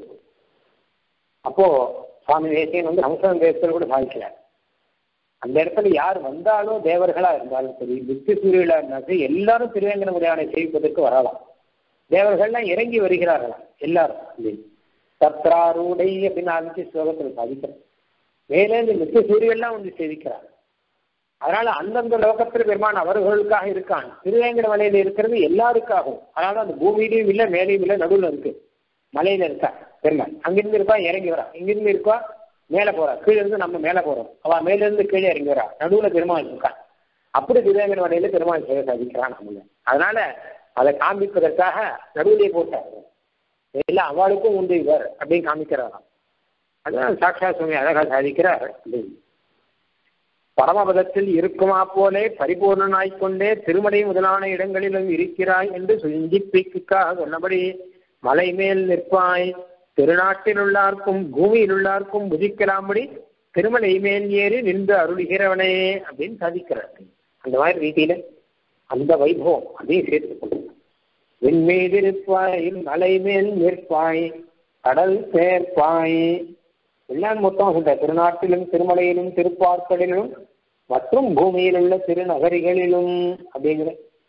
அப்போ சுவாமி தேசியன் வந்து ஹம்சன் தேசத்தில் கூட சாதிக்கிறார். அந்த இடத்துல யார் வந்தாலும் தேவர்களா இருந்தாலும் சரி, நித்திய சூரியலா இருந்தாலும் சரி, எல்லாரும் திருவேங்கட முறையான சேவிப்பதற்கு வரலாம். தேவர்கள்லாம் இறங்கி வருகிறார்களாம் எல்லாரும். தத்ராரூடை அப்படின்னு ஆரம்பிச்சு ஸ்லோகத்தில் சாதிக்கிறேன். மேலேந்து நித்திய சூரியெல்லாம் வந்து சேவிக்கிறார். அதனால அந்தந்த லோகத்தில் பெருமான் அவர்களுக்காக இருக்கான். திருவேங்கட மலையில இருக்கிறது எல்லாருக்காகவும். அதனால அந்த பூமியிலையும் இல்லை, மேலையும் இல்லை, நடுவில் இருக்கு. மலையில இருக்கா பெருமான், அங்கிருந்து இருக்கா இறங்கி வரா, இங்கிருந்து இருக்கா மேலே போறா, கீழே இருந்து நம்ம மேலே போறோம், அவ மேல இருந்து கீழே இறங்கி வரா, நடுவுல பெருமாள் இருக்கான். அப்படி திருவேங்கட மலையில பெருமாள் சேவை சாதிக்கிறான் நம்மள. அதனால அதை காண்பிப்பதற்காக நடுவிலே போட்டார். எல்லாம் அவளுக்கும் உண்டு இவர் அப்படின்னு காமிக்கிறாராம். அதுதான் சாட்சாத் சுவாமி அழகா சாதிக்கிறார். பரமபதத்தில் இருக்குமா போலே பரிபூர்ணனாய்கொண்டே திருமலை முதலான இடங்களிலும் இருக்கிறாய் என்று சிந்திப்பிக்காக சொன்னபடி மலை மேல் நிற்பாய், திருநாட்டில் உள்ளார்க்கும் பூமியில் உள்ளார்க்கும் புதிக்கலாம்படி திருமலை மேல் ஏறி நின்று அருளுகிறவனே அப்படின்னு சாதிக்கிறார். அந்த மாதிரி ரீதியில அந்த வைபவம் அதையும் சேர்த்துக் கொள்ளும். விண்மீது இருப்பாய், மலை மேல் நிற்பாய், கடல் சேர்ப்பாய், எல்லாம் மொத்தம் சொல்ற திருநாட்டிலும் திருமலையிலும் திருப்பார்க்கடலிலும் மற்றும் பூமியில் உள்ள திருநகரிகளிலும் அப்படிங்கிற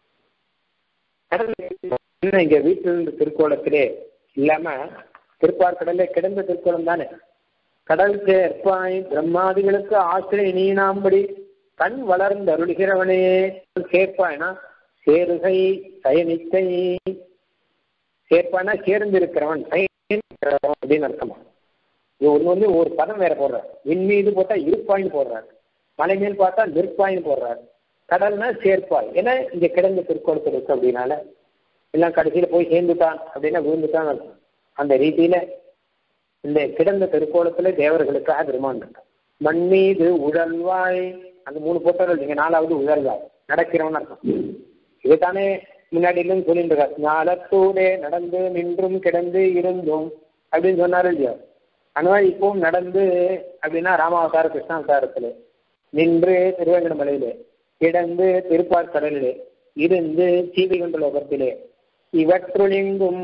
கடல் இங்க வீட்டில் இருந்த திருக்கோலத்திலே இல்லாம திருப்பார்க்கடலே கிடந்த திருக்கோலம் தானே. கடல் சேர்ப்பாய் பிரம்மாதிகளுக்கு ஆசிரியை நீனாம்படி கண் வளர்ந்து அருளுகிறவனே. சேர்ப்பாய்னா சேருகை சயனிக்கை, சேர்ப்பாய்னா சேர்ந்து இருக்கிறவன் அப்படின்னு அர்த்தமா. ஒண்ணு ஒரு பதம் வேற போடுறார். விண்மீது போட்டா இருப்பாயின்னு போடுறாரு, மலை மேல் பார்த்தா நிற்பாயின்னு போடுறாரு, கடல்னா சேர்ப்பாய். ஏன்னா இங்க கிடந்த திருக்கோளத்தில் இருக்கு அப்படின்னால எல்லாம் கடைசியில போய் சேர்ந்துட்டான் அப்படின்னா விழுந்துட்டான் அர்த்தம். அந்த ரீதியில இந்த கிடந்த திருக்கோளத்துல தேவர்களுக்காக பெருமான் இருக்கான். மண் மீது உழல்வாய், அந்த 3 போட்டோர்கள் நீங்க 4வது உழல்வாய் நடக்கிறவன் அர்த்தம். இதுதானே முன்னாடி இல்லைன்னு சொல்லிட்டு இருக்காரு. ஞாலத்தூரே நடந்து நின்றும் கிடந்து இருந்தும் அப்படின்னு சொன்னாரு இல்லையா. அந்த மாதிரி இப்பவும் நடந்து அப்படின்னா ராமாவதார கிருஷ்ணாவதாரத்துல, நின்று திருவேங்கடமலையிலே, கிடந்து திருப்பார்க்கடலிலே, இருந்து சீவிகண்ட லோகத்திலே, இவற்றுளிங்கும்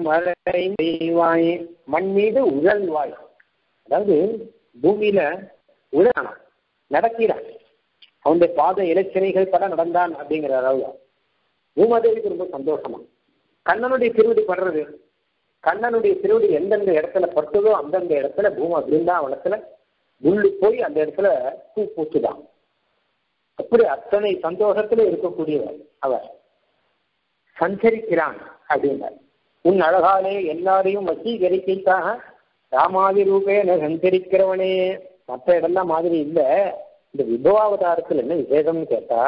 மழை மண் மீது உழல்வாய். அதாவது பூமியில உழான நடக்கிறான், அவனுடைய பாத இலச்சனைகள் பல நடந்தான் அப்படிங்கிற அளவு பூமாதேவிக்கு ரொம்ப சந்தோஷமா. கண்ணனுடைய திருவடி படுறது, கண்ணனுடைய திருவடி எந்தெந்த இடத்துல பட்டதோ அந்தந்த இடத்துல பூமா பிருந்தாவனத்துல முள்ளு போய் அந்த இடத்துல பூ பூச்சுதான். அப்படி அத்தனை சந்தோஷத்துல இருக்கக்கூடியவர் அவர். சஞ்சரிக்கிறான் அப்படின்னார். உன் அழகாலே எல்லாரையும் வசீகரிக்கைக்காக ராமாதி ரூபேன சஞ்சரிக்கிறவனே. மற்ற இடம்லாம் மாதிரி இல்லை. இந்த விபவாவதாரத்தில் என்ன விசேஷம்னு கேட்டா,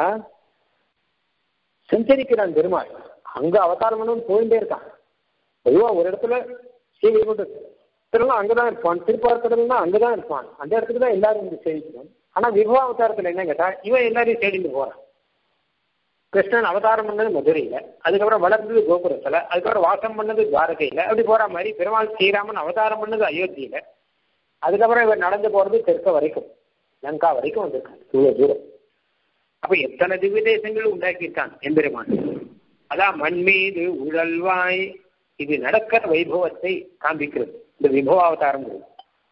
சஞ்சரிக்கிறான் பெருமாள். அங்க அவதாரம் பண்ணு போயிட்டே இருக்கான். பொதுவா ஒரு இடத்துல ஸ்ரீவைகுண்டத்திலாம் அங்கதான் இருப்பான், திருப்பார்க்கடல்னா அங்கதான் இருப்பான், அந்த இடத்துக்கு தான் எல்லாரும் இங்க சேவிக்கணும். ஆனா விபவாவதாரத்துல என்ன கேட்டா, இவன் எல்லாரையும் தேடிட்டு போறான். கிருஷ்ணன் அவதாரம் பண்ணது மதுரையில, அதுக்கப்புறம் வளர்ந்தது கோபுரத்துல, அதுக்கப்புறம் வாசம் பண்ணது துவாரகையில, அப்படி போற மாதிரி பெருமாள் ஸ்ரீராமன் அவதாரம் பண்ணது அயோத்தியில, அதுக்கப்புறம் இவர் நடந்து போறது தெற்க வரைக்கும், லங்கா வரைக்கும் வந்திருக்கான், இவ்வளவு தூரம். அப்ப எத்தனை திவ்ய தேசங்கள் உண்டாக்கியிருக்கான் எம்பெருமான். அதான் மண் மீது உழல்வாய், இது நடக்கிற வைபவத்தை காண்பிக்கிறது இந்த விபவாவதாரங்கிறது.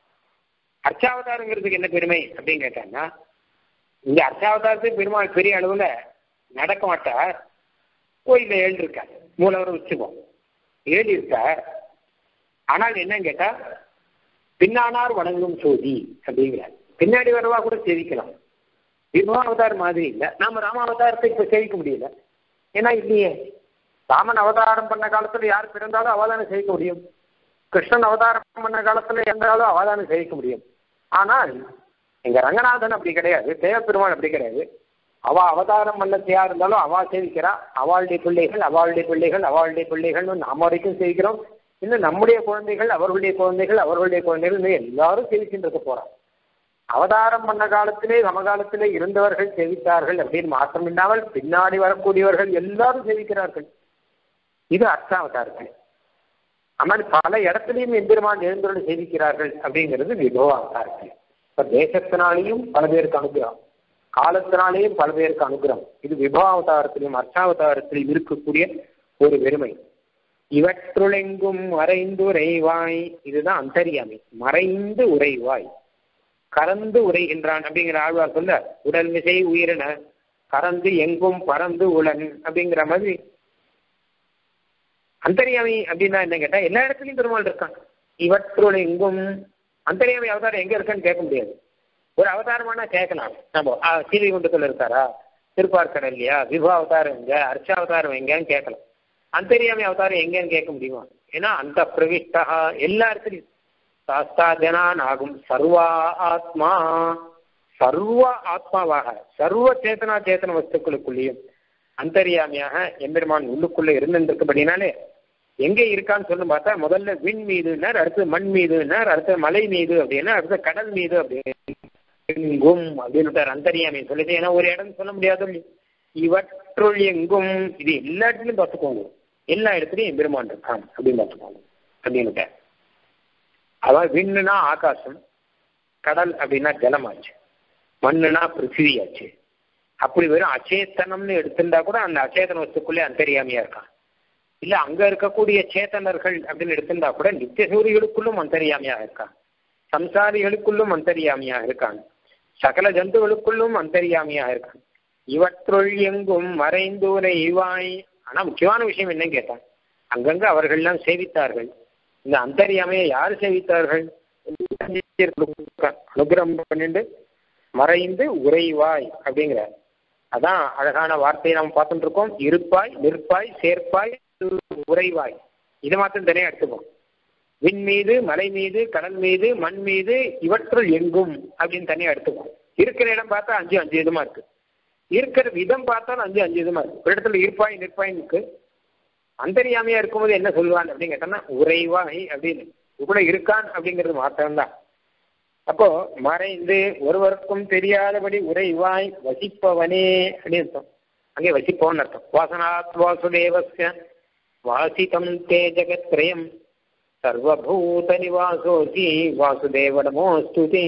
அர்ச்சாவதாரங்கிறதுக்கு என்ன பெருமை அப்படின்னு கேட்டாங்கன்னா, இங்க அர்ச்சாவதாரத்துக்கு பெருமாள் பெரிய அளவுல நடக்க மாட்டார். கோயில எழுதிருக்கார், மூலவரை வச்சுப்போம் எழுதியிருக்கார். ஆனால் என்னன்னு கேட்டா, பின்னானார் வணங்கும் சோதி அப்படிங்கிறார். பின்னாடி வரவா கூட சேவிக்கலாம். விபவாவதாரம் மாதிரி இல்லை. நாம ராமாவதாரத்தை இப்ப சேவிக்க முடியல. ஏன்னா இல்லையே, ராமன் அவதாரம் பண்ண காலத்துல யார் பிறந்தாலும் அவதானே சேவிக்க முடியும். கிருஷ்ணன் அவதாரம் பண்ண காலத்துல இருந்தாலும் அவதானே சேவிக்க முடியும். ஆனால் எங்க ரங்கநாதன் அப்படி கிடையாது, தேவப்பெருமாள் அப்படி கிடையாது. அவ அவதாரம் பண்ணத்தையா இருந்தாலும் அவா சேவிக்கிறா. அவளுடைய பிள்ளைகள் அவளுடைய பிள்ளைகள் அவளுடைய பிள்ளைகள்னு நாம வரைக்கும் சேவிக்கிறோம். இன்னும் நம்முடைய குழந்தைகள் அவர்களுடைய குழந்தைகள் அவர்களுடைய குழந்தைகள் எல்லாரும் சேவிச்சுட்டு போறான். அவதாரம் பண்ண காலத்திலே சமகாலத்திலே இருந்தவர்கள் சேவித்தார்கள் அப்படின்னு மாற்றம் இல்லாமல் பின்னாடி வரக்கூடியவர்கள் எல்லாரும் சேவிக்கிறார்கள். இது அர்ச்சாவதாரங்கள். ஆனால் பல இடத்துலையும் எம்பெருமான் எழுந்தோடு சேவிக்கிறார்கள் அப்படிங்கிறது விபவ அவதாரங்கள். இப்ப தேசத்தினாலேயும் பல பேருக்கு அனுகிரகம், காலத்தினாலேயும் பல பேருக்கு அனுகிரகம். இது விபவாவதாரத்திலையும் அர்ச்சாவதாரத்திலையும் இருக்கக்கூடிய ஒரு பெருமை. இவற்றுளெங்கும் மறைந்து உரைவாய், இதுதான் அந்தரியாமை. மறைந்து உரைவாய், கறந்து உரைகின்றான் அப்படிங்கிற ஆழ்வார் சொல்ல, உடல் மிசை உயிரின கறந்து எங்கும் பறந்து உளன் அப்படிங்கிற மாதிரி. அந்தரியாமி அப்படின்னா என்ன கேட்டா, எல்லா இடத்துலையும் பெருமாள் இருக்கான். இவற்றுள் எங்கும். அந்தரியாமி அவதாரம் எங்க இருக்கான்னு கேட்க முடியாது. ஒரு அவதாரமானா கேட்கலாம் நம்ம, ஸ்ரீவைகுண்டத்துல இருக்காரா, திருப்பார்க்கடல்லையா, விபவ அவதாரம் எங்க, அர்ச்சாவதாரம் எங்கன்னு கேட்கலாம். அந்தரியாமி அவதாரம் எங்கன்னு கேட்க முடியுமா? ஏன்னா அந்த பிரவிஷ்டா எல்லா இடத்துலையும் சாஸ்தாஜனான் ஆகும். சர்வா ஆத்மா, சர்வ ஆத்மாவாக சர்வ சேத்தனா சேத்தன வஸ்துக்களுக்குள்ளேயும் அந்தரியாமியாக எம்பெருமான் உள்ளுக்குள்ள இருந்திருக்கப்படினாலே எங்கே இருக்கான்னு சொல்லி பார்த்தா முதல்ல விண் மீதுனார், அடுத்து மண் மீதுனார், அடுத்த மலை மீது அப்படின்னா அடுத்த கடல் மீது அப்படிங்கும் அப்படின்னு அந்தரியாமி சொல்லிட்டு. ஏன்னா ஒரு இடம் சொல்ல முடியாது, இவற்றுள் எங்கும், இது எல்லா இடத்துலையும் பார்த்துக்கோங்க, எல்லா இடத்துலையும் எம்பெருமான் இருக்கான் அப்படின்னு பார்த்துக்கோங்க அப்படின்னு. அதான் விண்ணுனா ஆகாசம், கடல் அப்படின்னா ஜலமாச்சு, மண்ணுனா பிருத்திவியாச்சு. அப்படி வெறும் அச்சேத்தனம்னு எடுத்துட்டா கூட அந்த அச்சேதன வஸ்துக்குள்ளே அந்தரியாமியா இருக்கான். இல்ல அங்க இருக்கக்கூடிய சேத்தனர்கள் அப்படின்னு எடுத்துட்டா கூட நித்திய சூரிகளுக்குள்ளும் அந்தரியாமியாக இருக்கான், சம்சாரிகளுக்குள்ளும் அந்தரியாமியாக இருக்கான், சகல ஜந்துகளுக்குள்ளும் அந்தரியாமியாக இருக்கான். இவற்றுள் எங்கும் மறைந்தூரை இவாய். ஆனா முக்கியமான விஷயம் என்னன்னு கேட்டான், அங்கங்க அவர்கள்லாம் சேவித்தார்கள். இந்த அந்தரியாமையை யாரு சேவித்தார்கள்? அனுகிரகம் பண்ணிட்டு மறைந்து உறைவாய் அப்படிங்கிறார். அதான் அழகான வார்த்தையை நாம் பார்த்துட்டு இருக்கோம். இருப்பாய், நிற்பாய், சேர்ப்பாய், உறைவாய். இதை மாத்திரம் தனியாக எடுத்துப்போம். விண் மீது, மலை மீது, கடல் மீது, மண் மீது, இவற்றுள் எங்கும் அப்படின்னு தனியாக எடுத்துப்போம். இருக்கிற இடம் பார்த்தா 5 விதமா இருக்கு, இருக்கிற விதம் பார்த்தாலும் 5 விதமா இருக்கு. ஒரு இடத்துல இருப்பாய் நிற்பாய் இருக்கு. அந்தரியாமையா இருக்கும்போது என்ன சொல்லுவான் அப்படின்னு கேட்டோம்னா உறைவாய் அப்படின்னு கூட இருக்கான் அப்படிங்கிறது மாத்திரம்தான். அப்போ மறைந்து ஒருவருக்கும் தெரியாதபடி உறைவாய் வசிப்பவனே அப்படின்னு அர்த்தம். அங்கே வசிப்பவன் அர்த்தம். வாசனாத் வாசுதேவஸ்ய வாசிதம் தே ஜகத்ரயம் சர்வபூத நிவாசோசி வாசுதேவ நமோஸ்துதே.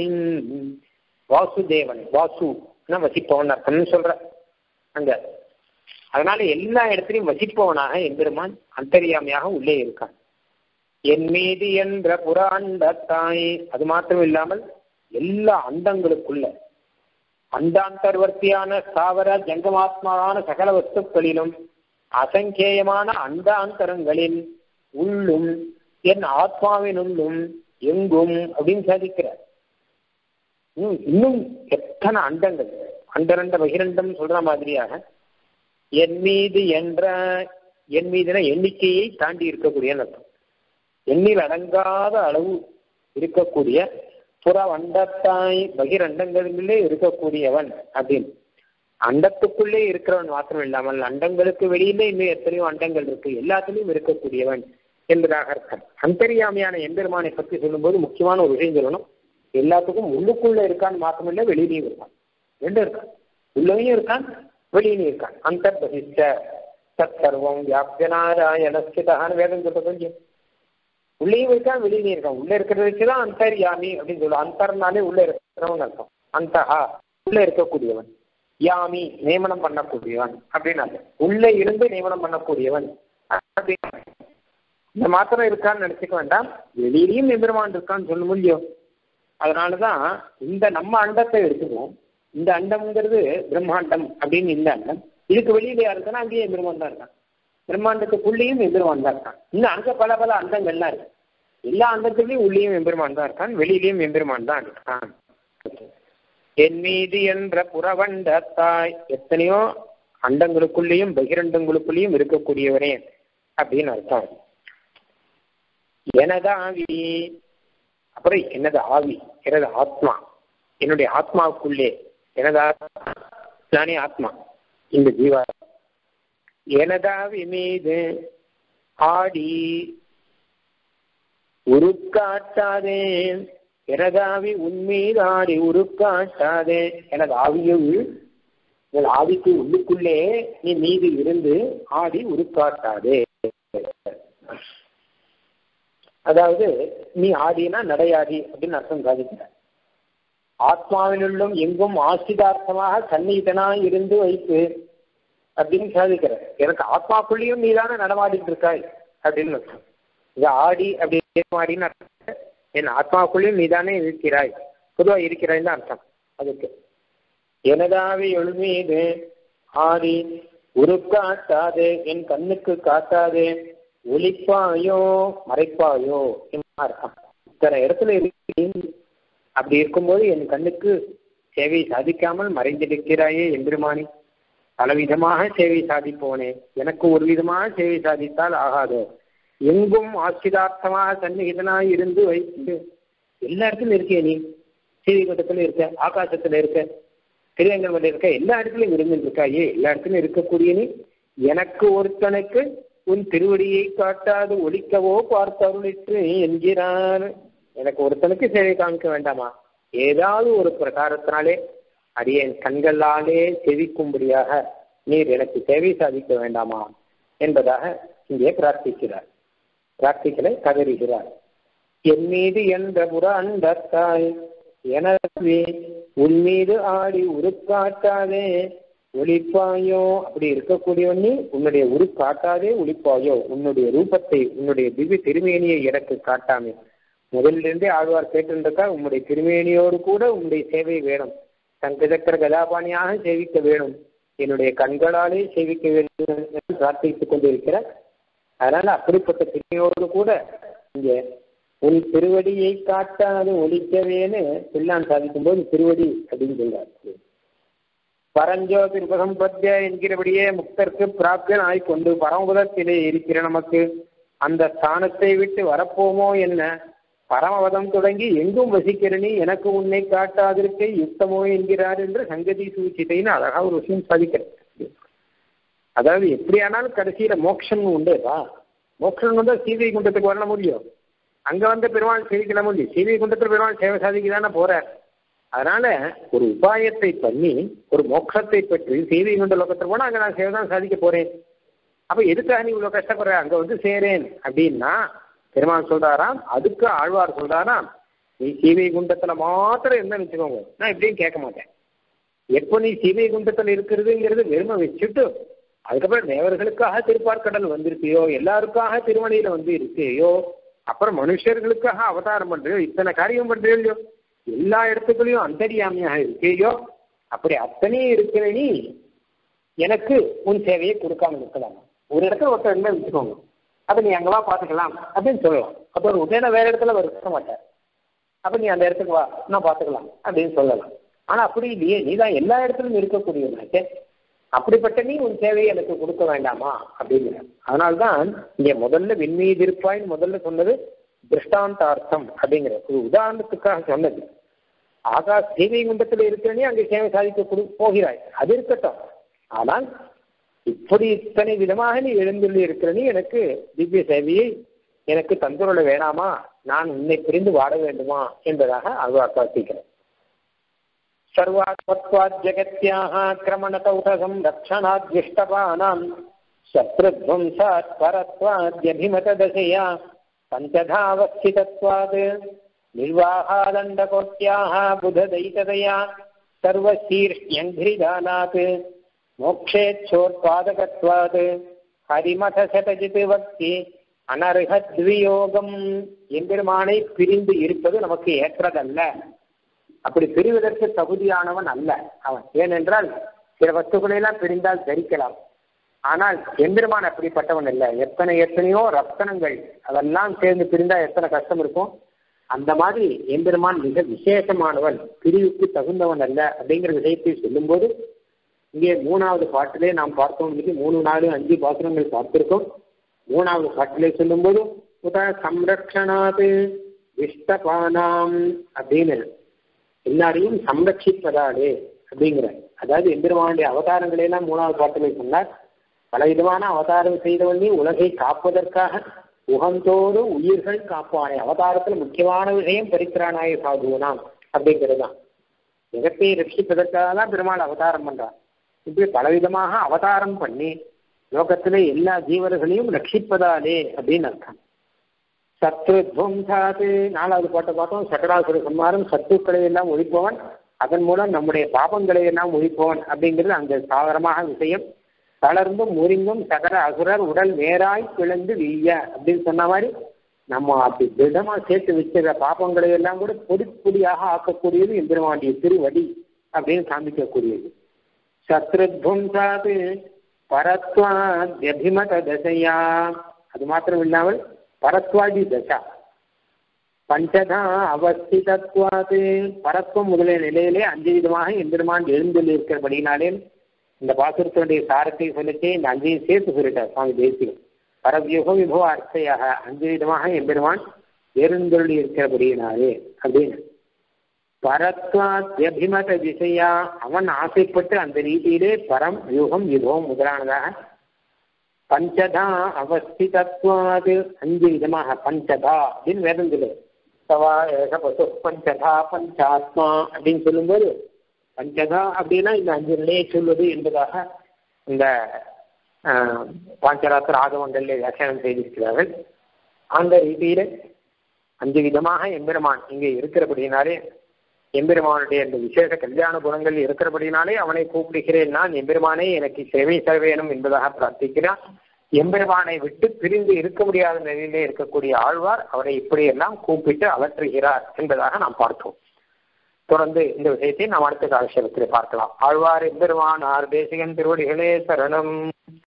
வாசுதேவன், வாசு வசிப்பவன் அர்த்தம்னு சொல்ற அங்க. அதனால எல்லா இடத்திலையும் வசிப்பவனாக எம்பெருமான் அந்தரியாமையாக உள்ளே இருக்கான். என் மீது என்ற புறாண்டத்தாய். அது மாத்திரம் இல்லாமல் எல்லா அண்டங்களுக்குள்ள அண்டாந்தர்வர்த்தியான ஸ்தாவர ஜங்கமாத்மான சகல வஸ்துக்களிலும் அசங்கேயமான அண்டாந்தரங்களில் உள்ளும் என் ஆத்மாவினுள்ளும் எங்கும் அப்படின்னு சாதிக்கிறார். இன்னும் எத்தனை அண்டங்கள், அண்டரண்ட பகிரண்டம் சொல்ற மாதிரியாக என் மீது என்ற, என் மீதுன எண்ணிக்கையை தாண்டி இருக்கக்கூடிய அர்த்தம். எண்ணில் அடங்காத அளவு இருக்கக்கூடிய புற அண்டத்தாய் பகிரண்டங்களிலே இருக்கக்கூடியவன் அப்படின்னு. அண்டத்துக்குள்ளே இருக்கிறவன் மாத்திரம் இல்லாமல் அண்டங்களுக்கு வெளியிலே இன்னும் எத்தனையோ அண்டங்கள் இருக்கு, எல்லாத்திலையும் இருக்கக்கூடியவன் என்பதாக அர்த்தம். அந்தரியாமையான எம்பெருமானை பற்றி சொல்லும்போது முக்கியமான ஒரு விஷயம் சொல்லணும். எல்லாத்துக்கும் உள்ளுக்குள்ள இருக்கான்னு மாத்திரமில்லை, வெளியிலையும் இருக்கான். ரெண்டும் இருக்கான், உள்ளவையும் இருக்கான், வெளியிலையும் இருக்கான். அந்தர்பகிஷ்ட தற்சர்வம் வியாப்யநாராயணஸ்கிதான்னு வேதம் சொல்ல கொஞ்சம். உள்ளேயும் இருக்கான், வெளியிலையும் இருக்கான். உள்ள இருக்கிறத வச்சுதான் அந்தர்யாமி அப்படின்னு சொல்லுவோம். அந்தர்னாலே உள்ள இருக்கிறவன் அர்த்தம். அந்தஹா உள்ள இருக்கக்கூடியவன், யாமி நியமனம் பண்ணக்கூடியவன் அப்படின்னு. உள்ள இருந்து நியமனம் பண்ணக்கூடியவன் அப்படின்னு. இந்த மாத்திரம் இருக்கான்னு நினைச்சுக்க வேண்டாம், வெளியிலையும் எம்பெருமான் இருக்கான்னு சொல்ல முடியும். அதனாலதான் இந்த நம்ம அண்டத்தை எடுத்துக்குவோம். இந்த அண்டம்ங்கிறது பிரம்மாண்டம் அப்படின்னு. இந்த அண்டம் இதுக்கு வெளியில யார் இருக்கான்னா அங்கேயே எம்பெருமான் தான் இருக்கான். பிரம்மாண்டத்துக்குள்ளேயும் எம்பெருமான் தான் இருக்கான். இன்னும் அங்க பல பல அண்டங்கள்லாம் இருக்கு. எல்லா அண்டத்துலையும் உள்ளேயும் எம்பெருமான் தான் இருக்கான், வெளியிலையும் எம்பெருமான் தான் இருக்கான். என் மீது என்ற புறவண்டத்தாய். எத்தனையோ அண்டங்களுக்குள்ளேயும் பகிரண்டங்களுக்குள்ளேயும் இருக்கக்கூடியவனே அப்படின்னு அர்த்தம். எனதாவி, அப்புறம் எனது ஆவி, எனது ஆத்மா, என்னுடைய ஆத்மாவுக்குள்ளே. எனதா நானே ஆத்மா, இந்த ஜீவா. எனதாவி மீது ஆடி உருக்காட்டாதே. எனதாவி உன்மீது ஆடி உருக்காட்டாதே. எனது ஆவியுள், எனது ஆவிக்கு உள்ளுக்குள்ளே நீ மீது இருந்து ஆடி உருக்காட்டாதே. அதாவது நீ ஆடினா நடையாடி அப்படின்னு அர்த்தம் சாதிக்கிற. ஆத்மாவினுள்ளும் எங்கும் ஆசிதார்த்தமாக சந்நிதனாய் இருந்து வைத்து அப்படின்னு சாதிக்கிற. எனக்கு ஆத்மாக்குள்ளேயும் நீதான நடமாடிட்டு இருக்காய் அப்படின்னு அர்த்தம். இது ஆடி அப்படி ஆடின்னு அர்த்தம். என் ஆத்மாக்குள்ளேயும் நீதானே இருக்கிறாய், பொதுவாக இருக்கிறாய்ன்னு அர்த்தம் அதுக்கு. எனதாவி எழுமீது ஆடி உருக்காட்டாதே, என் கண்ணுக்கு காட்டாதே. ஒளிப்பாயோ மறைப்பாயோ அர்த்தம். இத்தனை இடத்துல இருக்கு. அப்படி இருக்கும்போது என் கண்ணுக்கு சேவை சாதிக்காமல் மறைந்திருக்கிறாயே எம்பெருமானி. பலவிதமாக சேவை சாதிப்போனே, எனக்கு ஒரு விதமாக சேவை சாதித்தால் ஆகாதோ. எங்கும் ஆசிதார்த்தமாக சந்நிகிதனாய் இருந்து வைத்து எல்லா இடத்துலையும் இருக்கே நீ. சீவிகட்டத்துல இருக்க, ஆகாசத்துல இருக்க, திருவேங்கடமலை இருக்க எல்லா இடத்துலையும் இருந்துருக்காயே, எல்லா இடத்துலையும் இருக்கக்கூடிய நீ எனக்கு ஒருத்தனுக்கு உன் திருவடியை காட்டாது ஒழிக்கவோ பார்த்தருளிற்று என்கிறார். எனக்கு ஒருத்தனுக்கு சேவை காமிக்க வேண்டாமா? ஏதாவது ஒரு பிரகாரத்தினாலே அடியேன் கண்களாலே செவிக்கும்படியாக நீர் எனக்கு சேவை சாதிக்க வேண்டாமா என்பதாக இங்கே பிரார்த்திக்கிறார். பிரார்த்திக்கலை கதறுகிறார். என் மீது என்ற புற அண்டத்தாய் எனவே உன் மீது ஆடி உருக்காட்டாதே ஒளிப்பாயோ. அப்படி இருக்கக்கூடியவன் நீ உன்னுடைய உருக்காட்டாதே ஒளிப்பாயோ. உன்னுடைய ரூபத்தை, உன்னுடைய திவ்ய திருமேனியை எனக்கு காட்டாமே. முதலிலிருந்தே ஆழ்வார் கேட்டிருக்கா, உன்னுடைய திருமேனியோடு கூட உன்னுடைய சேவை வேணும், சங்கச்சக்கர கதாபாணியாக சேவிக்க வேணும், என்னுடைய கண்களாலே சேவிக்க வேண்டும் என்று பிரார்த்தித்துக் கொண்டிருக்கிறார். அதனால அப்படிப்பட்ட திருமையோடு கூட இங்கே உன் திருவடியை காட்டாது ஒழிக்கவேன்னு பிள்ளான் சாதிக்கும் போது திருவடி அப்படின்னு சொல்றார். பரஞ்சோதி உபசம்பத்திய என்கிறபடியே முக்தர்க்கு பிராப்தியன் ஆய்கொண்டு பரமபதத்திலே இருக்கிற நமக்கு அந்த ஸ்தானத்தை விட்டு வரப்போமோ என்ன, பரமபதம் தொடங்கி எங்கும் வசிக்கிறனி எனக்கு உன்னை காட்டாதிருக்கை யுக்தமோ என்கிறார் என்று சங்கதி சூச்சித்தைன்னு அழகா ஒரு விஷயம் சாதிக்கிறது. அதாவது எப்படியானாலும் கடைசியில மோட்சம் உண்டுப்பா. மோட்சம் வந்து சீதை குண்டத்துக்கு வர முடியும், அங்க வந்து பெருமாள் சேவிக்கல முடியும். சீதை குண்டத்தில் பெருமாள் சேவை சாதிக்கதானே போறார். அதனால ஒரு உபாயத்தை பண்ணி ஒரு மோட்சத்தை பற்றி சீதை குண்ட லோகத்தில் போனா அங்க நான் சேவை தான் சாதிக்க போறேன். அப்ப எதுக்காக நீ இவ்வளவு கஷ்டப்படுற, அங்க வந்து சேரேன் அப்படின்னா பெருமாள் சொல்றாராம். அதுக்கு ஆழ்வார் சொல்றாராம், நீ சீதை குண்டத்துல மாத்திரம் என்ன வச்சுக்கோங்க, நான் எப்படியும் கேட்க மாட்டேன். எப்போ நீ சீதை குண்டத்தில் இருக்கிறதுங்கிறது வெறுமை வச்சுட்டு அதுக்கப்புறம் தேவர்களுக்காக திருப்பார்கடல் வந்திருக்கியோ, எல்லாருக்காக திருமலையில வந்து இருக்கியோ, அப்புறம் மனுஷர்களுக்காக அவதாரம் பண்றியோ, இத்தனை காரியம் பண்றியோ இல்லையோ, எல்லா இடத்துக்குள்ளேயும் அந்தரியாமியாக இருக்கியோ, அப்படி அத்தனையும் இருக்கிற நீ எனக்கு உன் சேவையை கொடுக்காம இருக்கலாம். ஒரு இடத்துல ஒருத்தர் என்ன வச்சுக்கோங்க, அப்ப நீ அங்கவா பார்த்துக்கலாம் அப்படின்னு சொல்லலாம். அப்போ ஒரு உடனே வேற இடத்துல அவர் இருக்க மாட்டார். அப்ப நீ அந்த இடத்துக்கு வா, நான் பார்த்துக்கலாம் அப்படின்னு சொல்லலாம். ஆனா அப்படி இல்லையே, நீ தான் எல்லா இடத்துலையும் இருக்கக்கூடியவனாச்சே, அப்படிப்பட்ட நீ உன் சேவையை எனக்கு கொடுக்க வேண்டாமா அப்படிங்கிற. அதனால்தான் இங்க முதல்ல விண்மீது இருப்பாய் முதல்ல சொன்னது திருஷ்டாந்தார்த்தம் அப்படிங்கிற ஒரு உதாரணத்துக்காக சொன்னது. ஆகா சேவை குண்டத்தில் இருக்கிறனே அங்கே சேவை சாதிக்க போகிறாய், அது இருக்கட்டும். ஆனால் இப்படி இத்தனை விதமாக நீ எழுந்துள்ளி இருக்கிறனே எனக்கு திவ்ய சேவையை எனக்கு தந்துருள வேணாமா, நான் உன்னை பிரிந்து வாட வேண்டுமா என்பதாக ஆழ்வார் பிரார்த்திக்கிறேன். சர்வாத்மத்வாத் ஜகத்யாஹ கிரமணதௌதகம் ரக்ஷணாத்யிஷ்டபானாம் சத்ருத்வம்சாத் பரத்வாத்யபிமததசயா பஞ்சதாவஸ்திதத்வாத் நிர்வாஹாதண்டகோட்யாஹ புததைததயா சர்வசீர்ஷ்யங்கிரிதானாத் மோக்ஷேச்சோர்பாதகத்வாத் ஹரிமதசதஜித் வக்தி அனர்ஹத்வியோகம். எம்பெருமானை பிரிந்து இருப்பது நமக்கு ஏற்றதல்ல, அப்படி பிரிவதற்கு தகுதியானவன் அல்ல அவன். ஏனென்றால் சில வஸ்துக்களெல்லாம் பிரிந்தால் தரிக்கலாம், ஆனால் எம்பெருமான் அப்படிப்பட்டவன் இல்லை. எத்தனையோ ரத்தனங்கள் அதெல்லாம் சேர்ந்து பிரிந்தா எத்தனை கஷ்டம் இருக்கும், அந்த மாதிரி எம்பெருமான் மிக விசேஷமானவன், பிரிவுக்கு தகுந்தவன் அல்ல அப்படிங்கிற விஷயத்தை சொல்லும்போது இங்கே 3வது பாட்டிலே நாம் பார்த்தோம். இன்னைக்கு 3, 4, 5 பாசுரங்கள் பார்த்திருக்கோம். 3வது பாட்டிலே சொல்லும்போது உத சம்ரக்ஷணாது இஷ்டபானாம் அப்படின்னு எல்லாரையும் சம்ரட்சிப்பதாலே அப்படிங்கிற, அதாவது எம்பெருமானுடைய அவதாரங்களையெல்லாம் 3வது பாட்டிலே சொன்னார். பல விதமான அவதாரம் செய்தவனே உலகை காப்பதற்காக உகந்தோடு உயிர்கள் காப்பானே. அவதாரத்தில் முக்கியமான விஷயம் பரித்திராணாய சாதுவனாம் அப்படிங்கிறது தான். ஜெகத்தை ரட்சிப்பதற்காக தான் பெருமாள் அவதாரம் பண்றார். இப்படி பலவிதமாக அவதாரம் பண்ணி லோகத்திலே எல்லா ஜீவர்களையும் ரட்சிப்பதாலே அப்படின்னு அர்த்தம். சத்ருத்வம்சாது 4வது பாட்டை பார்த்தோம். சகடாசுர சம்ஹாரம், சத்துக்களை எல்லாம் ஒழிப்பவன், அதன் மூலம் நம்முடைய பாபங்களை எல்லாம் ஒழிப்பவன் அப்படிங்கிறது அந்த சாதாரணமாக விஷயம். தளர்ந்தும் முறிந்தும் சகர அசுரர் உடல் நேராய் பிளந்து வீய அப்படின்னு சொன்ன மாதிரி நம்ம அப்படி திடமா சேர்த்து வச்சிருக்க பாபங்களை எல்லாம் கூட பொடி பொடியாக ஆக்கக்கூடியது எம்பெருமானுடைய திருவடி அப்படின்னு காண்பிக்கக்கூடியது. சத்ருத்வம்சாது பரத்வாத்யபிமத தசையா, அது மாத்திரம் இல்லாமல் பரத்வாதி தசா பஞ்சதா அவஸ்திதத்வாது, பரத்வம் முதலிய நிலையிலே 5 விதமாக எம்பெருமான் எழுந்துள்ள இருக்கிறபடினாலே இந்த பாசுரத்தினுடைய சாரத்தை சொல்லிட்டு இந்த 5ஐயும் சேர்த்து சொல்லிட்டார் சுவாமி தேசிகன். பரவியோக விபவ அர்த்தையாக 5 விதமாக எம்பெருமான் எழுந்துள்ளி இருக்கிறபடியினாலே அப்படின்னு. பரத்வாத்யபிமத திசையா, அவன் ஆசைப்பட்டு அந்த ரீதியிலே பரம் வியூகம் விபவம் முதலானதாக பஞ்சதா அவஸ்திதத்வாது 5 விதமாக பஞ்சதா அப்படின்னு வேதம் சொல்லு. சவா ஏக பசு பஞ்சதா பஞ்சாத்மா அப்படின்னு சொல்லும்போது பஞ்சதா அப்படின்னா இந்த 5 நிலையை சொல்வது என்பதாக இந்த பாஞ்சராத்திர ஆகமங்களில் வியாக்கியானம் செய்திருக்கிறார்கள். அந்த ரீதியில 5 விதமாக எம்பெருமான் இங்கே இருக்கிறபடினாலே, எம்பெருமானுடைய இந்த விசேஷ கல்யாண குணங்கள் இருக்கிறபடினாலே அவனை கூப்பிடுகிறேன். நான் எம்பெருமானே எனக்கு சேவை தர வேணும் என்பதாக பிரார்த்திக்கிறான். எம்பெருமானை விட்டு பிரிந்து இருக்க முடியாத நிலையிலே இருக்கக்கூடிய ஆழ்வார் அவரை இப்படியெல்லாம் கூப்பிட்டு அலற்றுகிறார் என்பதாக நாம் பார்த்தோம். தொடர்ந்து இந்த விஷயத்தை நாம் அடுத்த காலக்ஷேபத்தில் பார்க்கலாம். ஆழ்வார் எம்பெருமானார் தேசிகன் திருவடிகளே சரணம்.